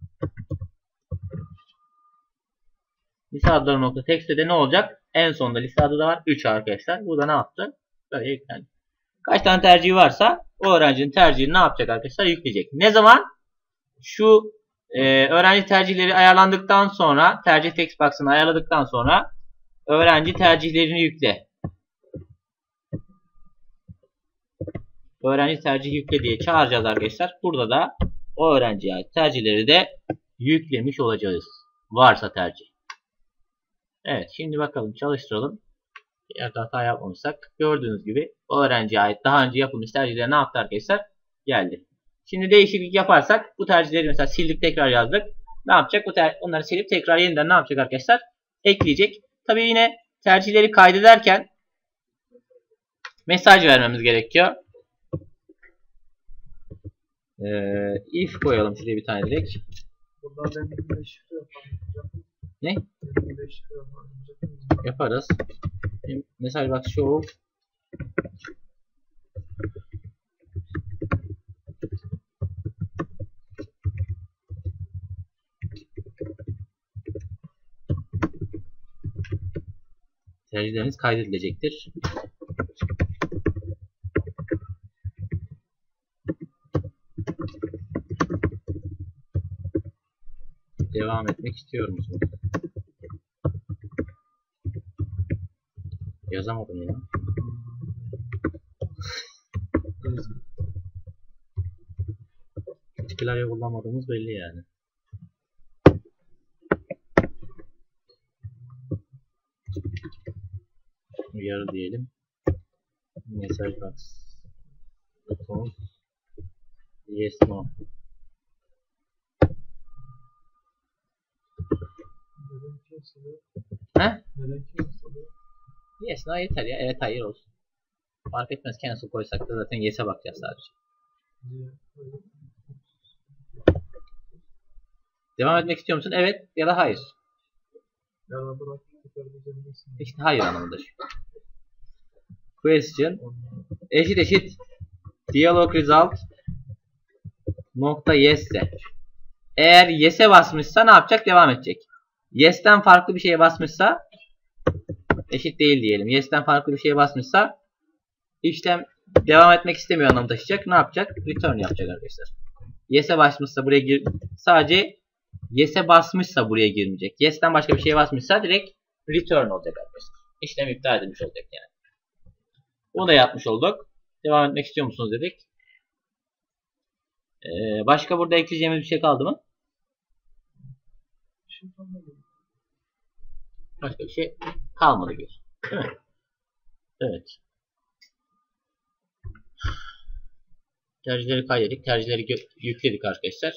Lise adları nokta text'te de ne olacak? En sonunda lise adı da var. üç arkadaşlar. Bu da ne yaptı? Böyle yüklendi. Kaç tane tercihi varsa o öğrencinin tercihini ne yapacak arkadaşlar? Yükleyecek. Ne zaman? Şu e, öğrenci tercihleri ayarlandıktan sonra, tercih text box'ını ayarladıktan sonra öğrenci tercihlerini yükle. Öğrenci tercih yükle diye çağıracağız arkadaşlar. Burada da o öğrenciye ait tercihleri de yüklemiş olacağız. Varsa tercih. Evet, şimdi bakalım çalıştıralım. Eğer hata yapmamışsak gördüğünüz gibi o öğrenciye ait daha önce yapılmış tercihler ne yaptı arkadaşlar? Geldi. Şimdi değişiklik yaparsak bu tercihleri mesela sildik tekrar yazdık. Ne yapacak? Bu onları silip tekrar yeniden ne yapacak arkadaşlar? Ekleyecek. Tabii yine tercihleri kaydederken mesaj vermemiz gerekiyor. Ee, if koyalım şuraya bir tane direkt. Ne? Yaparız. Mesela bak show tercihleriniz kaydedilecektir. Devam etmek istiyor musunuz? Yazamadım ya. Hiç klavye kullanmadığımız belli yani. Uyarı diyelim. Mesaj box. Buton. Yes no. He? Neden ki oluyor? Yes, no yeter ya. Evet, hayır olsun. Fark etmez, cancel koysak da zaten yes'e bakacağız sadece. Devam etmek istiyor musun? Evet ya da hayır. Ya da bırak. İşte hayır anlamında şu. Question eşit eşit dialog result nokta yes'e. Eğer yes'e basmışsa ne yapacak? Devam edecek. Yes'ten farklı bir şeye basmışsa eşit değil diyelim. Yes'ten farklı bir şeye basmışsa işlem devam etmek istemiyor anlamı taşıyacak. Ne yapacak? Return yapacak arkadaşlar. Yes'e basmışsa buraya gir, sadece yes'e basmışsa buraya girmeyecek. Yes'ten başka bir şeye basmışsa direkt return olacak arkadaşlar. İşlem iptal edilmiş olacak yani. Bunu da yapmış olduk. Devam etmek istiyor musunuz dedik. Ee, başka burada ekleyeceğimiz bir şey kaldı mı? Başka bir şey kalmadı gibi. Değil mi? Evet. Tercihleri kaydettik. Tercihleri yükledik arkadaşlar.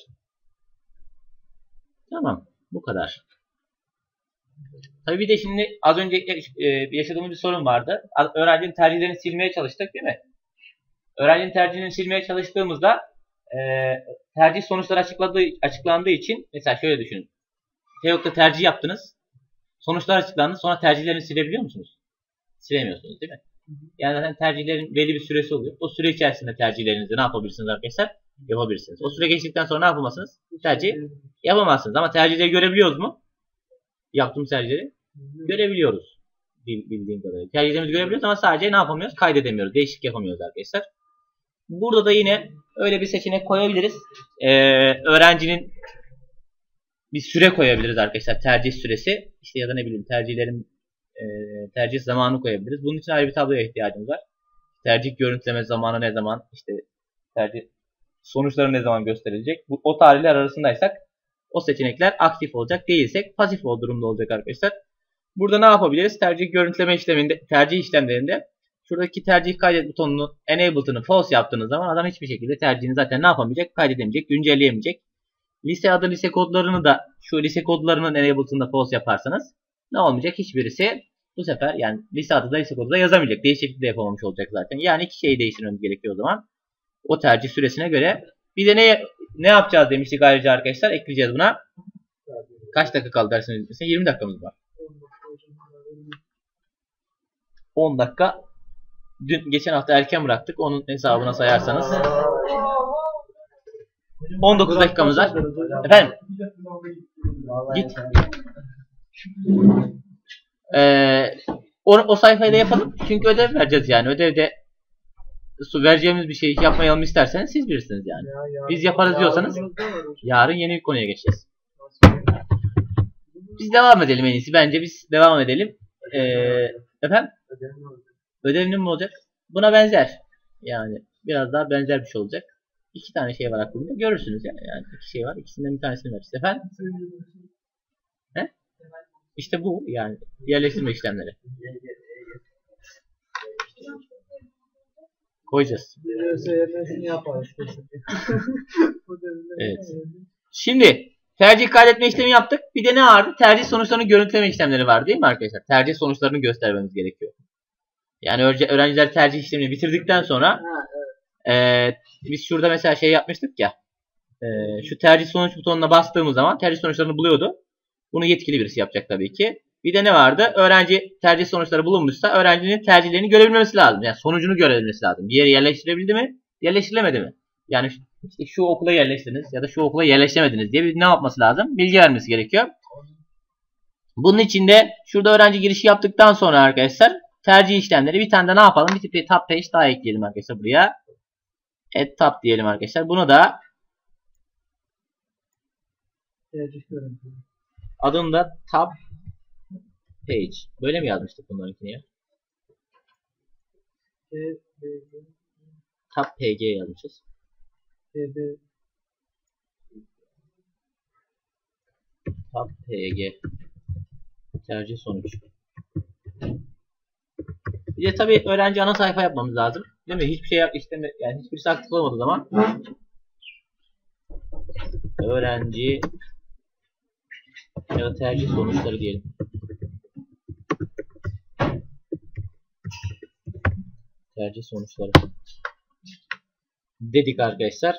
Tamam. Bu kadar. Tabii bir de şimdi az önce e, yaşadığımız bir sorun vardı. Öğrencinin tercihlerini silmeye çalıştık değil mi? Öğrencinin tercihlerini silmeye çalıştığımızda e, tercih sonuçları açıkladığı, açıklandığı için mesela şöyle düşünün. Teok'ta tercih yaptınız. Sonuçlar açıklandı. Sonra tercihlerini silebiliyor musunuz? Silemiyorsunuz değil mi? Yani zaten tercihlerin belli bir süresi oluyor. O süre içerisinde tercihlerinizi ne yapabilirsiniz arkadaşlar? Yapabilirsiniz. O süre geçtikten sonra ne yapamazsınız? Tercih yapamazsınız. Ama tercihleri görebiliyoruz mu? Yaptığımız tercihleri görebiliyoruz. Bildiğim kadarıyla. Tercihlerimizi görebiliyoruz ama sadece ne yapamıyoruz? Kaydedemiyoruz. Değişiklik yapamıyoruz arkadaşlar. Burada da yine öyle bir seçenek koyabiliriz. Ee, öğrencinin bir süre koyabiliriz arkadaşlar. Tercih süresi. İşte ya da ne bileyim tercihlerin e, tercih zamanını koyabiliriz. Bunun için ayrı bir tabloya ihtiyacımız var. Tercih görüntüleme zamanı ne zaman? İşte tercih sonuçları ne zaman gösterilecek? Bu, o tarihler arasındaysak o seçenekler aktif olacak. Değilsek pasif o durumda olacak arkadaşlar. Burada ne yapabiliriz? Tercih görüntüleme işleminde, tercih işlemlerinde şuradaki tercih kaydet butonunu, enabled'ını false yaptığınız zaman adam hiçbir şekilde tercihini zaten ne yapamayacak? Kaydedemeyecek, güncelleyemeyecek. Lise adı, lise kodlarını da şu lise kodlarının enabled'ını false yaparsanız ne olmayacak? Hiçbirisi bu sefer yani lise adı da lise kodu da yazamayacak. Değişiklik de yapamamış olacak zaten. Yani iki şeyi değiştirmemiz gerekiyor o zaman. O tercih süresine göre. Bir de ne ne yapacağız demiştik ayrıca arkadaşlar. Ekleyeceğiz buna. Kaç dakika kaldı dersiniz bitmesine? yirmi dakikamız var. on dakika. Dün geçen hafta erken bıraktık. Onun hesabına sayarsanız. on dokuz dakikamız var. Efendim? Git. Ee, o, o sayfayı da yapalım. Çünkü ödev vereceğiz yani. Ödevde vereceğimiz bir şey yapmayalım isterseniz siz bilirsiniz yani. Biz yaparız diyorsanız yarın yeni bir konuya geçeceğiz. Biz devam edelim en iyisi. Bence biz devam edelim. Ee, efendim? Ödevinin mi olacak? Buna benzer. Yani biraz daha benzer bir şey olacak. İki tane şey var aklımda. Görürsünüz yani. Yani iki şey var. İkisinden bir tanesini ver. Efendim? He? İşte bu yani. Yerleştirme işlemleri. Koyacağız. Evet. Şimdi tercih kaydetme işlemi yaptık. Bir de ne vardı? Tercih sonuçlarını görüntüleme işlemleri var değil mi arkadaşlar? Tercih sonuçlarını göstermemiz gerekiyor. Yani öğrenciler tercih işlemini bitirdikten sonra e, biz şurada mesela şey yapmıştık ya. E, şu tercih sonuç butonuna bastığımız zaman tercih sonuçlarını buluyordu. Bunu yetkili birisi yapacak tabii ki. Bir de ne vardı? Öğrenci tercih sonuçları bulunmuşsa öğrencinin tercihlerini görebilmesi lazım. Yani sonucunu görebilmesi lazım. Bir yere yerleştirebildi mi? Yerleştirilemedi mi? Yani işte şu okula yerleştirdiniz ya da şu okula yerleştiremediniz diye bir ne yapması lazım? Bilgi vermesi gerekiyor. Bunun için de şurada öğrenci girişi yaptıktan sonra arkadaşlar tercih işlemleri bir tane de ne yapalım? Bir tip tab page daha ekleyelim arkadaşlar buraya. Add tab diyelim arkadaşlar. Bunu da adını da tab page. Böyle mi yazmıştık bunlarınkini ya? Tab pg yazmışız. Tab pg tercih sonuç. Bir de tabii öğrenci ana sayfa yapmamız lazım. Değil mi? Hiçbir şey yap isteme yani hiçbirisi aktif olmadığı zaman öğrenci ya da tercih sonuçları diyelim. Tercih sonuçları. Dedik arkadaşlar.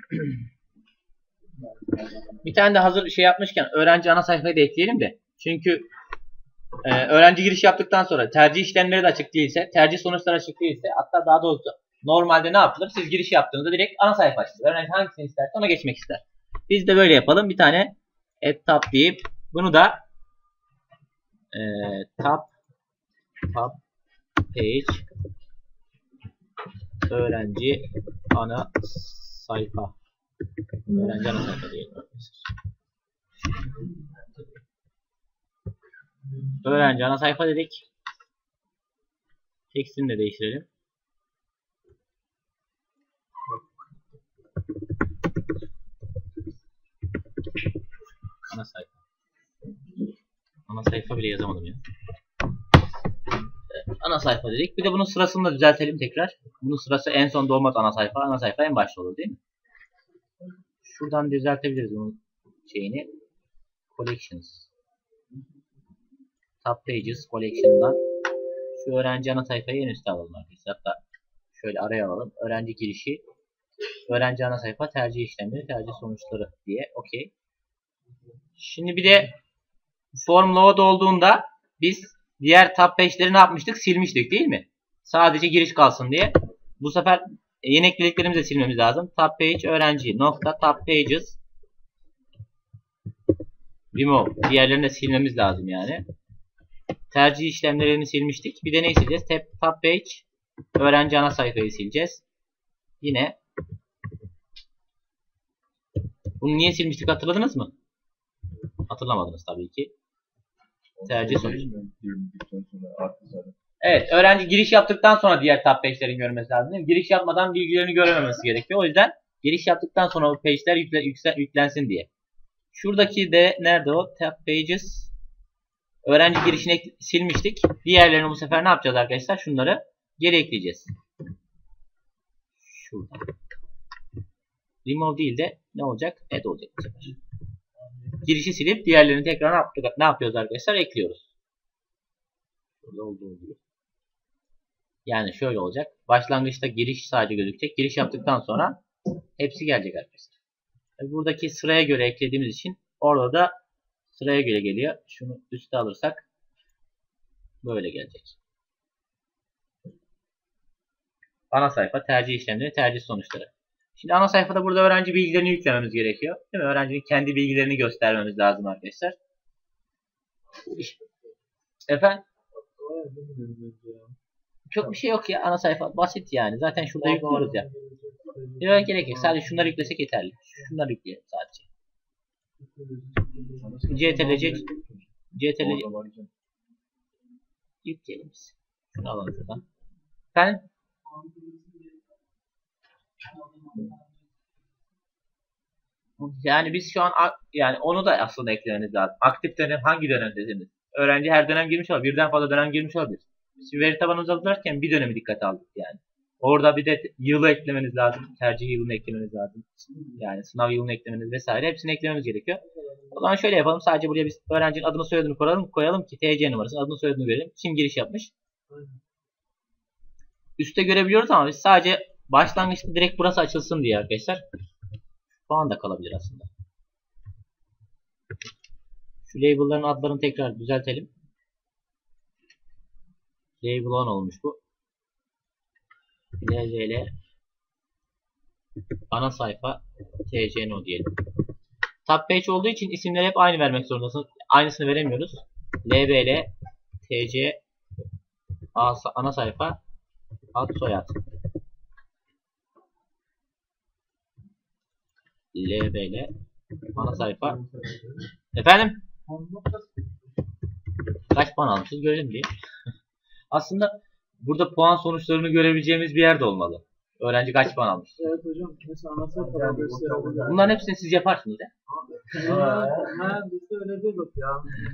Bir tane de hazır şey yapmışken öğrenci ana sayfayı da ekleyelim de. Çünkü e, öğrenci giriş yaptıktan sonra tercih işlemleri de açık değilse, tercih sonuçları açık değilse, hatta daha doğrusu normalde ne yapılır? Siz giriş yaptığınızda direkt ana sayfa açılır. Öğrenci hangisini isterse ona geçmek ister. Biz de böyle yapalım. Bir tane add tab deyip bunu da e, tab tab page öğrenci ana sayfa öğrenci ana sayfa diyelim. Öğrenci ana sayfa dedik. Tekstini de değiştirelim. Ana sayfa. Ana sayfa bile yazamadım ya. Ana sayfa dedik. Bir de bunun sırasını da düzeltelim tekrar. Bunun sırası en son olmaz ana sayfa. Ana sayfa en başta olur değil mi? Şuradan düzeltebiliriz bunun şeyini. Collections. Tab Pages Collection'dan şu öğrenci ana sayfayı en üstte alalım arkadaşlar. Hatta şöyle araya alalım. Öğrenci girişi, öğrenci ana sayfa, tercih işlemleri, tercih sonuçları diye. Okey. Şimdi bir de form load olduğunda biz diğer tab page'leri ne yapmıştık? Silmiştik değil mi? Sadece giriş kalsın diye. Bu sefer yeni eklediklerimizi de silmemiz lazım. Tab page öğrenci nokta tab pages remove. Diğerlerini de silmemiz lazım yani. Tercih işlemlerini silmiştik. Bir de ne sileceğiz? Tab, tab page öğrenci ana sayfayı sileceğiz. Yine bunu niye silmiştik hatırladınız mı? Hatırlamadınız tabii ki. Tercih sonuç. Evet, öğrenci giriş yaptıktan sonra diğer tab page'lerin görmesi lazım değil mi? Giriş yapmadan bilgilerini görememesi gerekiyor. O yüzden giriş yaptıktan sonra o page'ler yükle, yükle, yüklensin diye. Şuradaki de nerede o? Tab pages öğrenci girişini silmiştik. Diğerlerini bu sefer ne yapacağız arkadaşlar? Şunları geri ekleyeceğiz. Şuradan. Remove değil de ne olacak? Add olacak bu sefer. Girişi silip diğerlerini tekrar ne, yaptık, ne yapıyoruz arkadaşlar? Ekliyoruz. Burada olduğu gibi. Yani şöyle olacak. Başlangıçta giriş sadece gözükecek. Giriş yaptıktan sonra hepsi gelecek arkadaşlar. Buradaki sıraya göre eklediğimiz için orada da sıraya göre geliyor. Şunu üste alırsak böyle gelecek. Ana sayfa, tercih işlemleri, tercih sonuçları. Şimdi ana sayfada burada öğrenci bilgilerini yüklememiz gerekiyor. Değil mi? Öğrencinin kendi bilgilerini göstermemiz lazım arkadaşlar. Efendim? Çok bir şey yok ya. Ana sayfa basit yani. Zaten şurada yüklüyoruz ya. Yok gerek yok. Sadece şunları yüklesek yeterli. Şunları yükleyelim sadece. C T L C C T L C yükleyelim biz. Şunu alalım şuradan. Efendim? Yani biz şu an yani onu da aslında eklemeniz lazım. Aktif dönem hangi dönemdesiniz? Öğrenci her dönem girmiş olabilir. Birden fazla dönem girmiş olabilir. Biz veri tabanımızı hazırlarken bir dönemi dikkate aldık yani. Orada bir de yılı eklemeniz lazım. Tercih yılını eklemeniz lazım. Yani sınav yılını eklemeniz vesaire. Hepsini eklememiz gerekiyor. O zaman şöyle yapalım. Sadece buraya biz öğrencinin adını soyadını koyalım. Koyalım ki T C numarasını adını soyadını verelim. Kim giriş yapmış. Üste görebiliyoruz ama biz sadece başlangıçta direkt burası açılsın diye arkadaşlar. Puan da kalabilir aslında. Şu label'ların adlarını tekrar düzeltelim. Label on olmuş bu. L V L ana sayfa T C no diyelim. Tab page olduğu için isimleri hep aynı vermek zorundasınız. Aynısını veremiyoruz. L V L T C ana sayfa ad soyad. L V L ana sayfa. Efendim? Kaç puan almışız görelim diye. Aslında burada puan sonuçlarını görebileceğimiz bir yerde olmalı. Öğrenci kaç puan almış? Evet hocam. Mesela ana sayfada gösterelim. Bunların hepsini siz yaparsınız ya. Ha, biz de öyle diyorduk ya.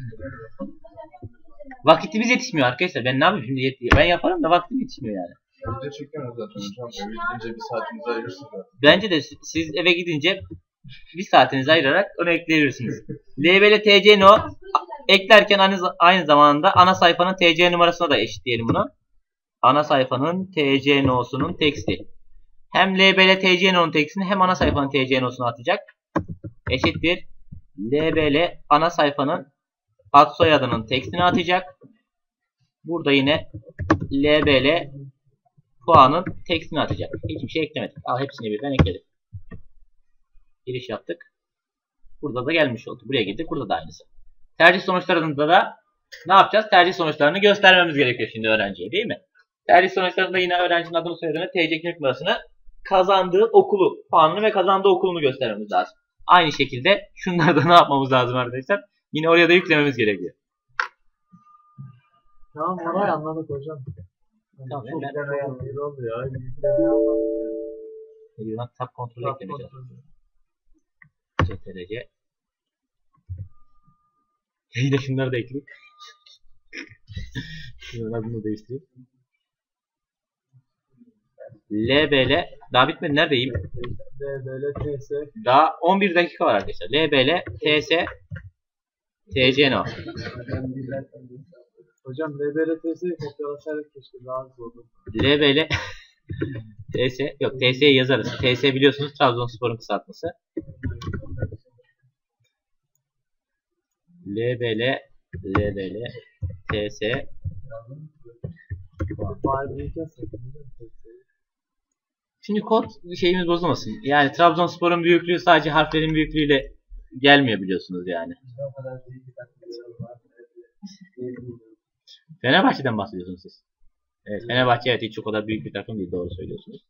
Vakitimiz yetişmiyor arkadaşlar. Ben ne yapayım şimdi yet ben yaparım da vaktim yetişmiyor yani. Evde çekiyoruz zaten hocam. Eve gidince bir saatinizi ayırırsınız zaten. Bence de siz eve gidince bir saatinizi ayırarak onu ekleyebilirsiniz. L V L T C no eklerken aynı, aynı zamanda ana sayfanın T C numarasına da eşitleyelim bunu. ana sayfanın T C N'sunun teksti. Hem L B L T C N'nin tekstini hem ana sayfanın T C N'sunu atacak. Eşittir. L B L ana sayfanın ad soyadının tekstini atacak. Burada yine L B L puanın tekstini atacak. Hiçbir şey eklemedik. Al hepsini birden ekledik. Giriş yaptık. Burada da gelmiş oldu. Buraya girdik. Burada da aynısı. Tercih sonuçlarında da ne yapacağız? Tercih sonuçlarını göstermemiz gerekiyor şimdi öğrenciye, değil mi? Tercih sonuçlarında yine öğrencinin adını, soyadını, T C kimlik numarasını, kazandığı okulu, puanını ve kazandığı okulunu göstermemiz lazım. Aynı şekilde şunlarda ne yapmamız lazım arkadaşlar? Yine oraya da yüklememiz gerekiyor. Tamam orayı anladık hocam. Tamam, Çok ben- yükleme yapıyor oldu ya. Yükleme yapalım. Ne diyor lan? Tab kontrolü Tab eklemeyeceğiz. kontrolü. C T R C. Yine şunları da ekleyeyim. Şunun adını değiştireyim. L B L daha bitmedi. Neredeyim? D B L T S. Daha on bir dakika var arkadaşlar. L B L T S T C N O. Hocam D B L T S'yi kopyalasaydık keşke daha az oldu. L B L T S yok T S'yi yazarız. T S biliyorsunuz Trabzonspor'un kısaltması. L B L L B L T S Bari büyük yazsak. Şimdi kod şeyimiz bozulmasın. Yani Trabzonspor'un büyüklüğü sadece harflerin büyüklüğüyle gelmiyor biliyorsunuz yani. O kadar büyük bir takım var. Fenerbahçe'den bahsediyorsunuz siz. Evet, Fenerbahçe evet hiç o kadar büyük bir takım değil, doğru söylüyorsunuz.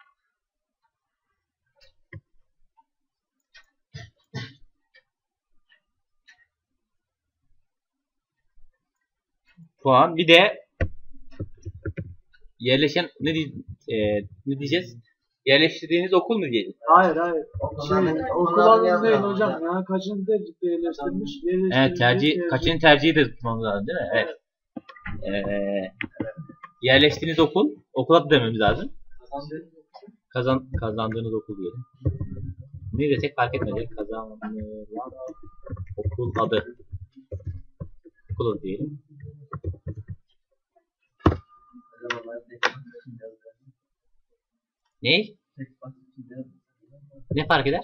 Puan. Bir de yerleşen ne, diye, e, ne diyeceğiz? Yerleştirdiğiniz okul mu diyelim? Hayır hayır. Okulların- Şey, okulların okulların değil yazmıyor hocam hocam. ya. Kaçıncı tercihte yerleştirmiş? yerleştirmiş Evet, tercih tercih- kaçıncı tercihi de tutmamız lazım değil mi? Evet. Ee, yerleştiğiniz okul, okula da dememiz lazım. Kazan kazandığınız okul diyelim. Ne desek fark etmedi. Kazanılan okul adı. Okul adı diyelim. Ne? Ne fark eder?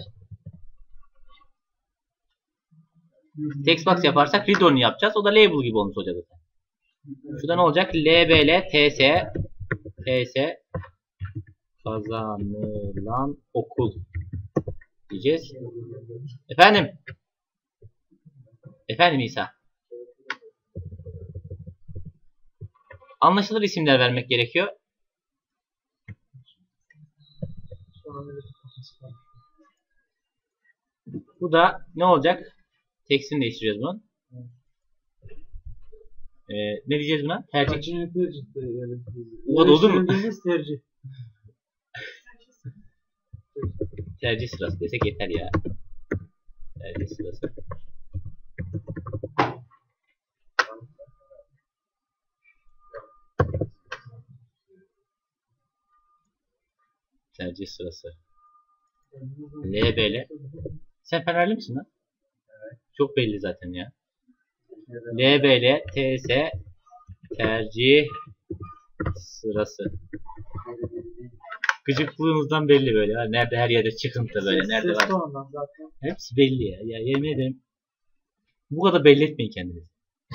Textbox yaparsak read only yapacağız. O da label gibi olmuş olacak zaten. Şurada ne olacak? L B L T S T S kazanılan okul diyeceğiz. Efendim? Efendim İsa? Anlaşılır isimler vermek gerekiyor. Bu da ne olacak? Tekstini değiştiriyoruz bunun. Ee, ne diyeceğiz buna? Tercih. Kaçıncı tercihte yerleştirmiş? O da oldu mu? Yerleştirdiğiniz tercih. Tercih sırası desek yeter ya. Tercih sırası. Tercih sırası. L B L. Sen Fenerli misin lan? Evet. Çok belli zaten ya. L B L T S tercih sırası. Gıcıklığınızdan belli böyle. Ha. Nerede her yerde çıkıntı böyle. Nerede Ses var. tonundan zaten. Hepsi belli ya. Ya yemin ederim. Bu kadar belli etmeyin kendinizi.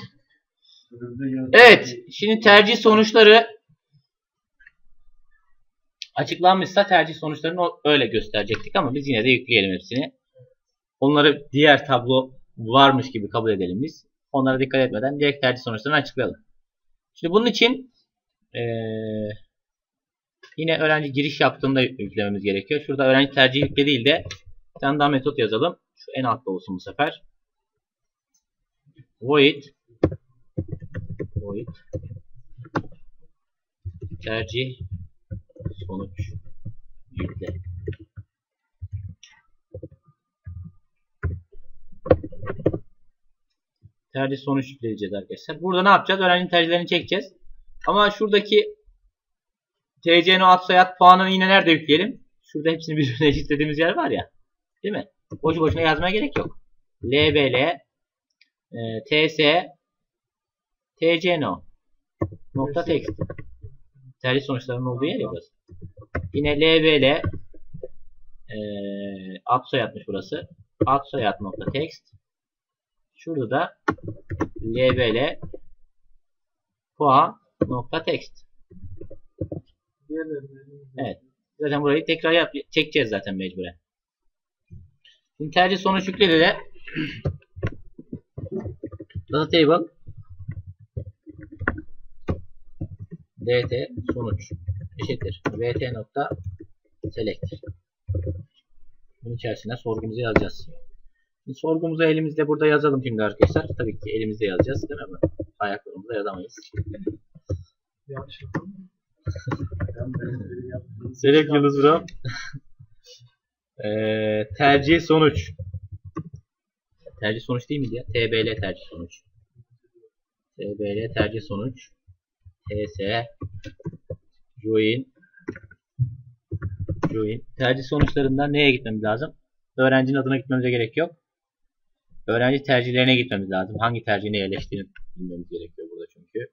Evet. Şimdi tercih sonuçları açıklanmışsa tercih sonuçlarını öyle gösterecektik ama biz yine de yükleyelim hepsini. Onları diğer tablo varmış gibi kabul edelim biz. Onlara dikkat etmeden direkt tercih sonuçlarını açıklayalım. Şimdi bunun için ee, yine öğrenci giriş yaptığında yüklememiz gerekiyor. Şurada öğrenci tercih yükle değil de bir tane daha metot yazalım. Şu en altta olsun bu sefer. Void Void tercih sonuç yükle. Tercih sonuç yükleyeceğiz arkadaşlar. Burada ne yapacağız? Öğrencinin tercihlerini çekeceğiz. Ama şuradaki T C N ad soyad puanını yine nerede yükleyelim? Şurada hepsini birbirine eşitlediğimiz yer var ya. Değil mi? Boşu boşuna yazmaya gerek yok. L B L e, T S T C N nokta text. tercih sonuçlarının olduğu yer ya burası. Yine L B ile e, ad soyadmış burası. Ad soyad nokta text. Şurada da L B ile puan nokta text. Evet. Zaten burayı tekrar yap çekeceğiz zaten mecburen. Şimdi tercih sonuç yükledi de data table dt sonuç eşittir vt nokta select. Bunun içerisine sorgumuzu yazacağız. Şimdi sorgumuzu elimizde burada yazalım şimdi arkadaşlar. Tabii ki elimizde yazacağız değil mi? Ayaklarımızda yazamayız. Select yıldız bro. ee, tercih sonuç. Tercih sonuç değil miydi ya? tbl tercih sonuç. tbl tercih sonuç. ts join join. Tercih sonuçlarından neye gitmemiz lazım? Öğrencinin adına gitmemize gerek yok. Öğrenci tercihlerine gitmemiz lazım. Hangi tercihine yerleştiğini bilmemiz gerekiyor burada çünkü.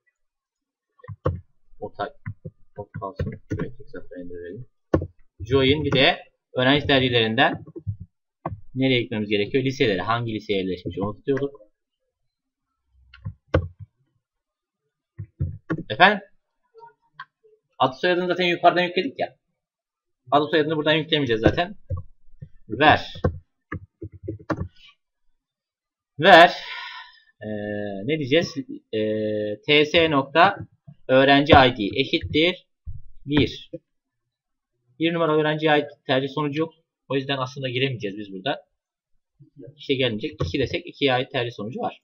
O Not kalsın. Şöyle tek satır indirelim. Join bir de öğrenci tercihlerinden nereye gitmemiz gerekiyor? Liselere. Hangi liseye yerleşmiş onu tutuyorduk. Efendim? Adı soyadını zaten yukarıdan yükledik ya. Adı soyadını buradan yüklemeyeceğiz zaten. Ver. Ver. Ee, ne diyeceğiz? Ee, ts nokta öğrenci I D eşittir bir. Bir numara öğrenciye ait tercih sonucu yok. O yüzden aslında giremeyeceğiz biz burada. İşte gelmeyecek. iki desek ikiye ait tercih sonucu var.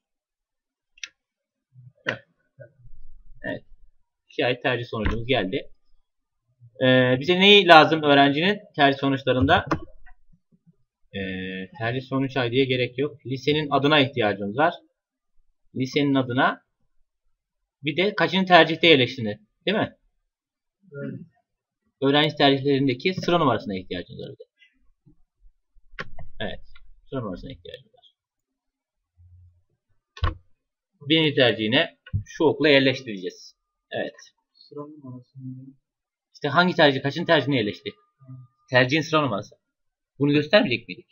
Evet. ikiye ait tercih sonucumuz geldi. Ee, bize neyi lazım öğrencinin tercih sonuçlarında? Ee, tercih sonuç I D'ye gerek yok. Lisenin adına ihtiyacımız var. Lisenin adına bir de kaçıncı tercihte yerleştiğini, değil mi? Evet. Öğrenci tercihlerindeki sıra numarasına ihtiyacımız var. Evet. Sıra numarasına ihtiyacımız var. Birinci tercihine şu okula yerleştireceğiz. Evet. Sıra numarası. İşte hangi tercih, kaçıncı tercihine yerleşti? Tercihin sıra numarası. Bunu göstermeyecek miydik?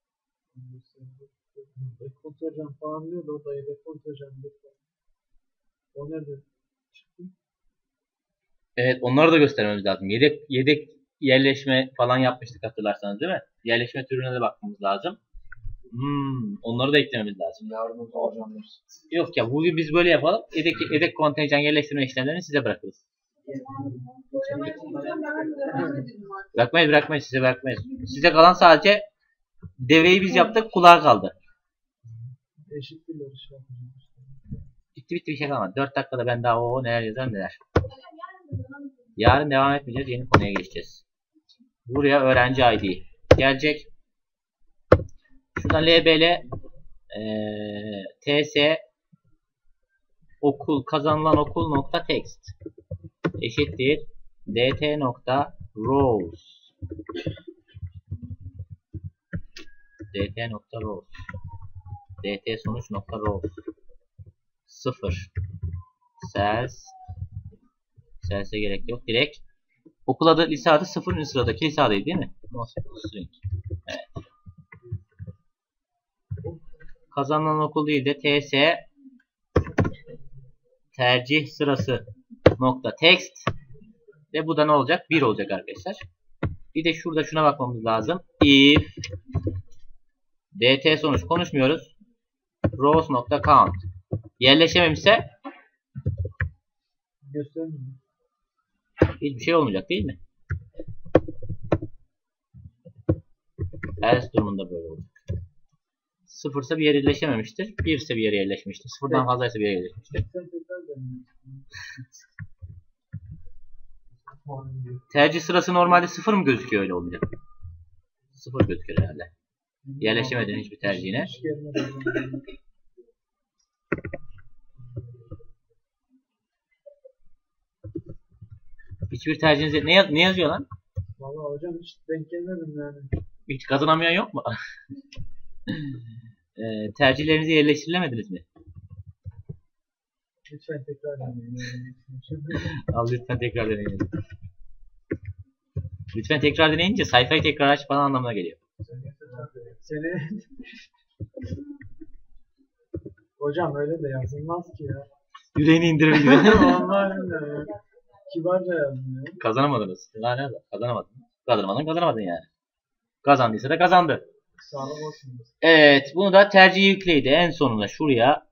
Dekont hocam falan diyordu. O da dekont hocam. O nerede çıktı? Evet, onları da göstermemiz lazım. Yedek yedek yerleşme falan yapmıştık hatırlarsanız değil mi? Yerleşme türüne de bakmamız lazım. Hmm, onları da eklememiz lazım. Yardımcı hocam. Yok ya, bugün biz böyle yapalım. Yedek, yedek kontenjan yerleştirme işlemlerini size bırakırız. Bırakmayız bırakmayız size bırakmayız. Size kalan sadece devreyi biz yaptık, kulağa kaldı. Eşit bir yarış yapacağım. Bitti bitti bir şey kalmadı. dört dakikada ben daha o neler yazarım neler. Yarın devam etmeyeceğiz. Yeni konuya geçeceğiz. Buraya öğrenci I D gelecek. Şuradan L B L ee, ts okul kazanılan okul nokta text eşittir dt nokta rows dt nokta rows dt sonuç nokta rows sıfır cells cells'e gerek yok. Direkt okul adı lise adı sıfırıncı sıradaki lise adıydı değil mi? String. Evet. Kazanılan okul değil de ts tercih sırası nokta text ve bu da ne olacak? bir olacak arkadaşlar. Bir de şurada şuna bakmamız lazım. If dt sonuç konuşmuyoruz. Rows nokta count yerleşememişse Göstermiyor. hiçbir şey olmayacak değil mi? Else durumunda böyle olacak. Sıfırsa bir yere yerleşememiştir. Bir ise bir yere yerleşmiştir. Sıfırdan fazlaysa bir yere yerleşmiştir. Tercih sırası normalde sıfır mı gözüküyor öyle olunca? Sıfır gözüküyor herhalde. Yerleşemeden hiçbir tercihine. Hiçbir tercihinize ne, yaz ne yazıyor lan? Vallahi hocam hiç denk gelmedim yani. Hiç kazanamayan yok mu? e, tercihlerinizi yerleştirilemediniz mi? Lütfen tekrar deneyin. Al lütfen tekrar deneyin. Lütfen tekrar deneyince sayfayı tekrar aç falan anlamına geliyor. Seni... Hocam öyle de yazılmaz ki ya. Yüreğini indirir gibi. Vallahi öyle ya. Kibarca yazmıyor. Kazanamadınız. Daha ne kadar? Kazanamadın. Kazanamadın kazanamadın yani. Kazandıysa da kazandı. Sağlam olsun. Evet. Bunu da tercih yükleydi. En sonunda şuraya.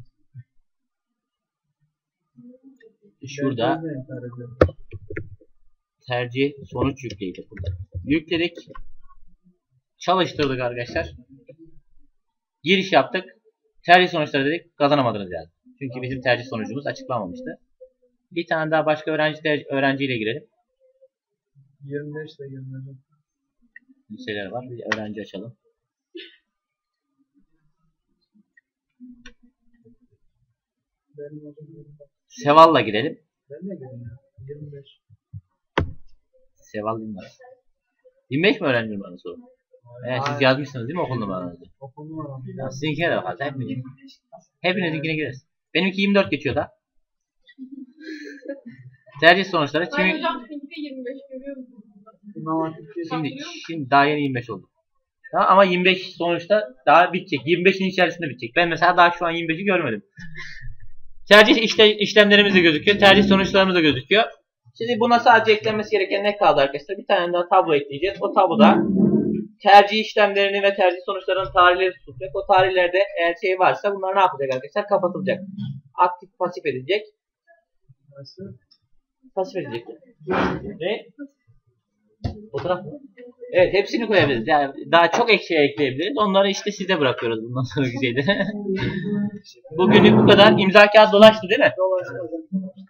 Şurada. Ben de intihar ediyorum. Tercih sonuç yükleydi burada. Yükledik. Çalıştırdık arkadaşlar. Giriş yaptık. Tercih sonuçları dedik. Kazanamadınız yani. Çünkü bizim tercih sonucumuz açıklanmamıştı. Bir tane daha başka öğrenci tercih, öğrenciyle girelim. yirmi beş de girmedim. Liseler var. Bir öğrenci açalım. Benim hocam yirmi beş. Seval'la girelim. Ben de gireyim ya. yirmi beş. Seval yirmi beş. yirmi beş mi öğrenci numarası o? Evet, siz yazmışsınız değil mi okul numaranızı? Okul numaram. Ya sizinkine de bakarız. Hepiniz. Hepinizinkine gireriz. Benimki yirmi dört geçiyor da. Tercih sonuçları Ben kimi... hocam sizinki yirmi beş görüyor musunuz? İmam Hatip Şimdi, şimdi daha yeni yirmi beş oldu. Tamam, ama yirmi beş sonuçta daha bitecek. yirmi beşin içerisinde bitecek. Ben mesela daha şu an yirmi beşi görmedim. Tercih işte, işlemlerimiz de gözüküyor. Tercih sonuçlarımız da gözüküyor. Şimdi buna sadece eklenmesi gereken ne kaldı arkadaşlar? Bir tane daha tablo ekleyeceğiz. O tabloda tercih işlemlerini ve tercih sonuçlarının tarihleri tutacak. O tarihlerde eğer şey varsa bunlar ne yapacak arkadaşlar? Kapatılacak. Aktif pasif edilecek. Nasıl? Pasif edilecek. Ne? Fotoğraf mı? Evet, hepsini koyabiliriz. Yani daha çok ek şey ekleyebiliriz. Onları işte size bırakıyoruz bundan sonraki şeyde. Bugünlük bu kadar. İmza kağıt dolaştı değil mi? Dolaşma hocam.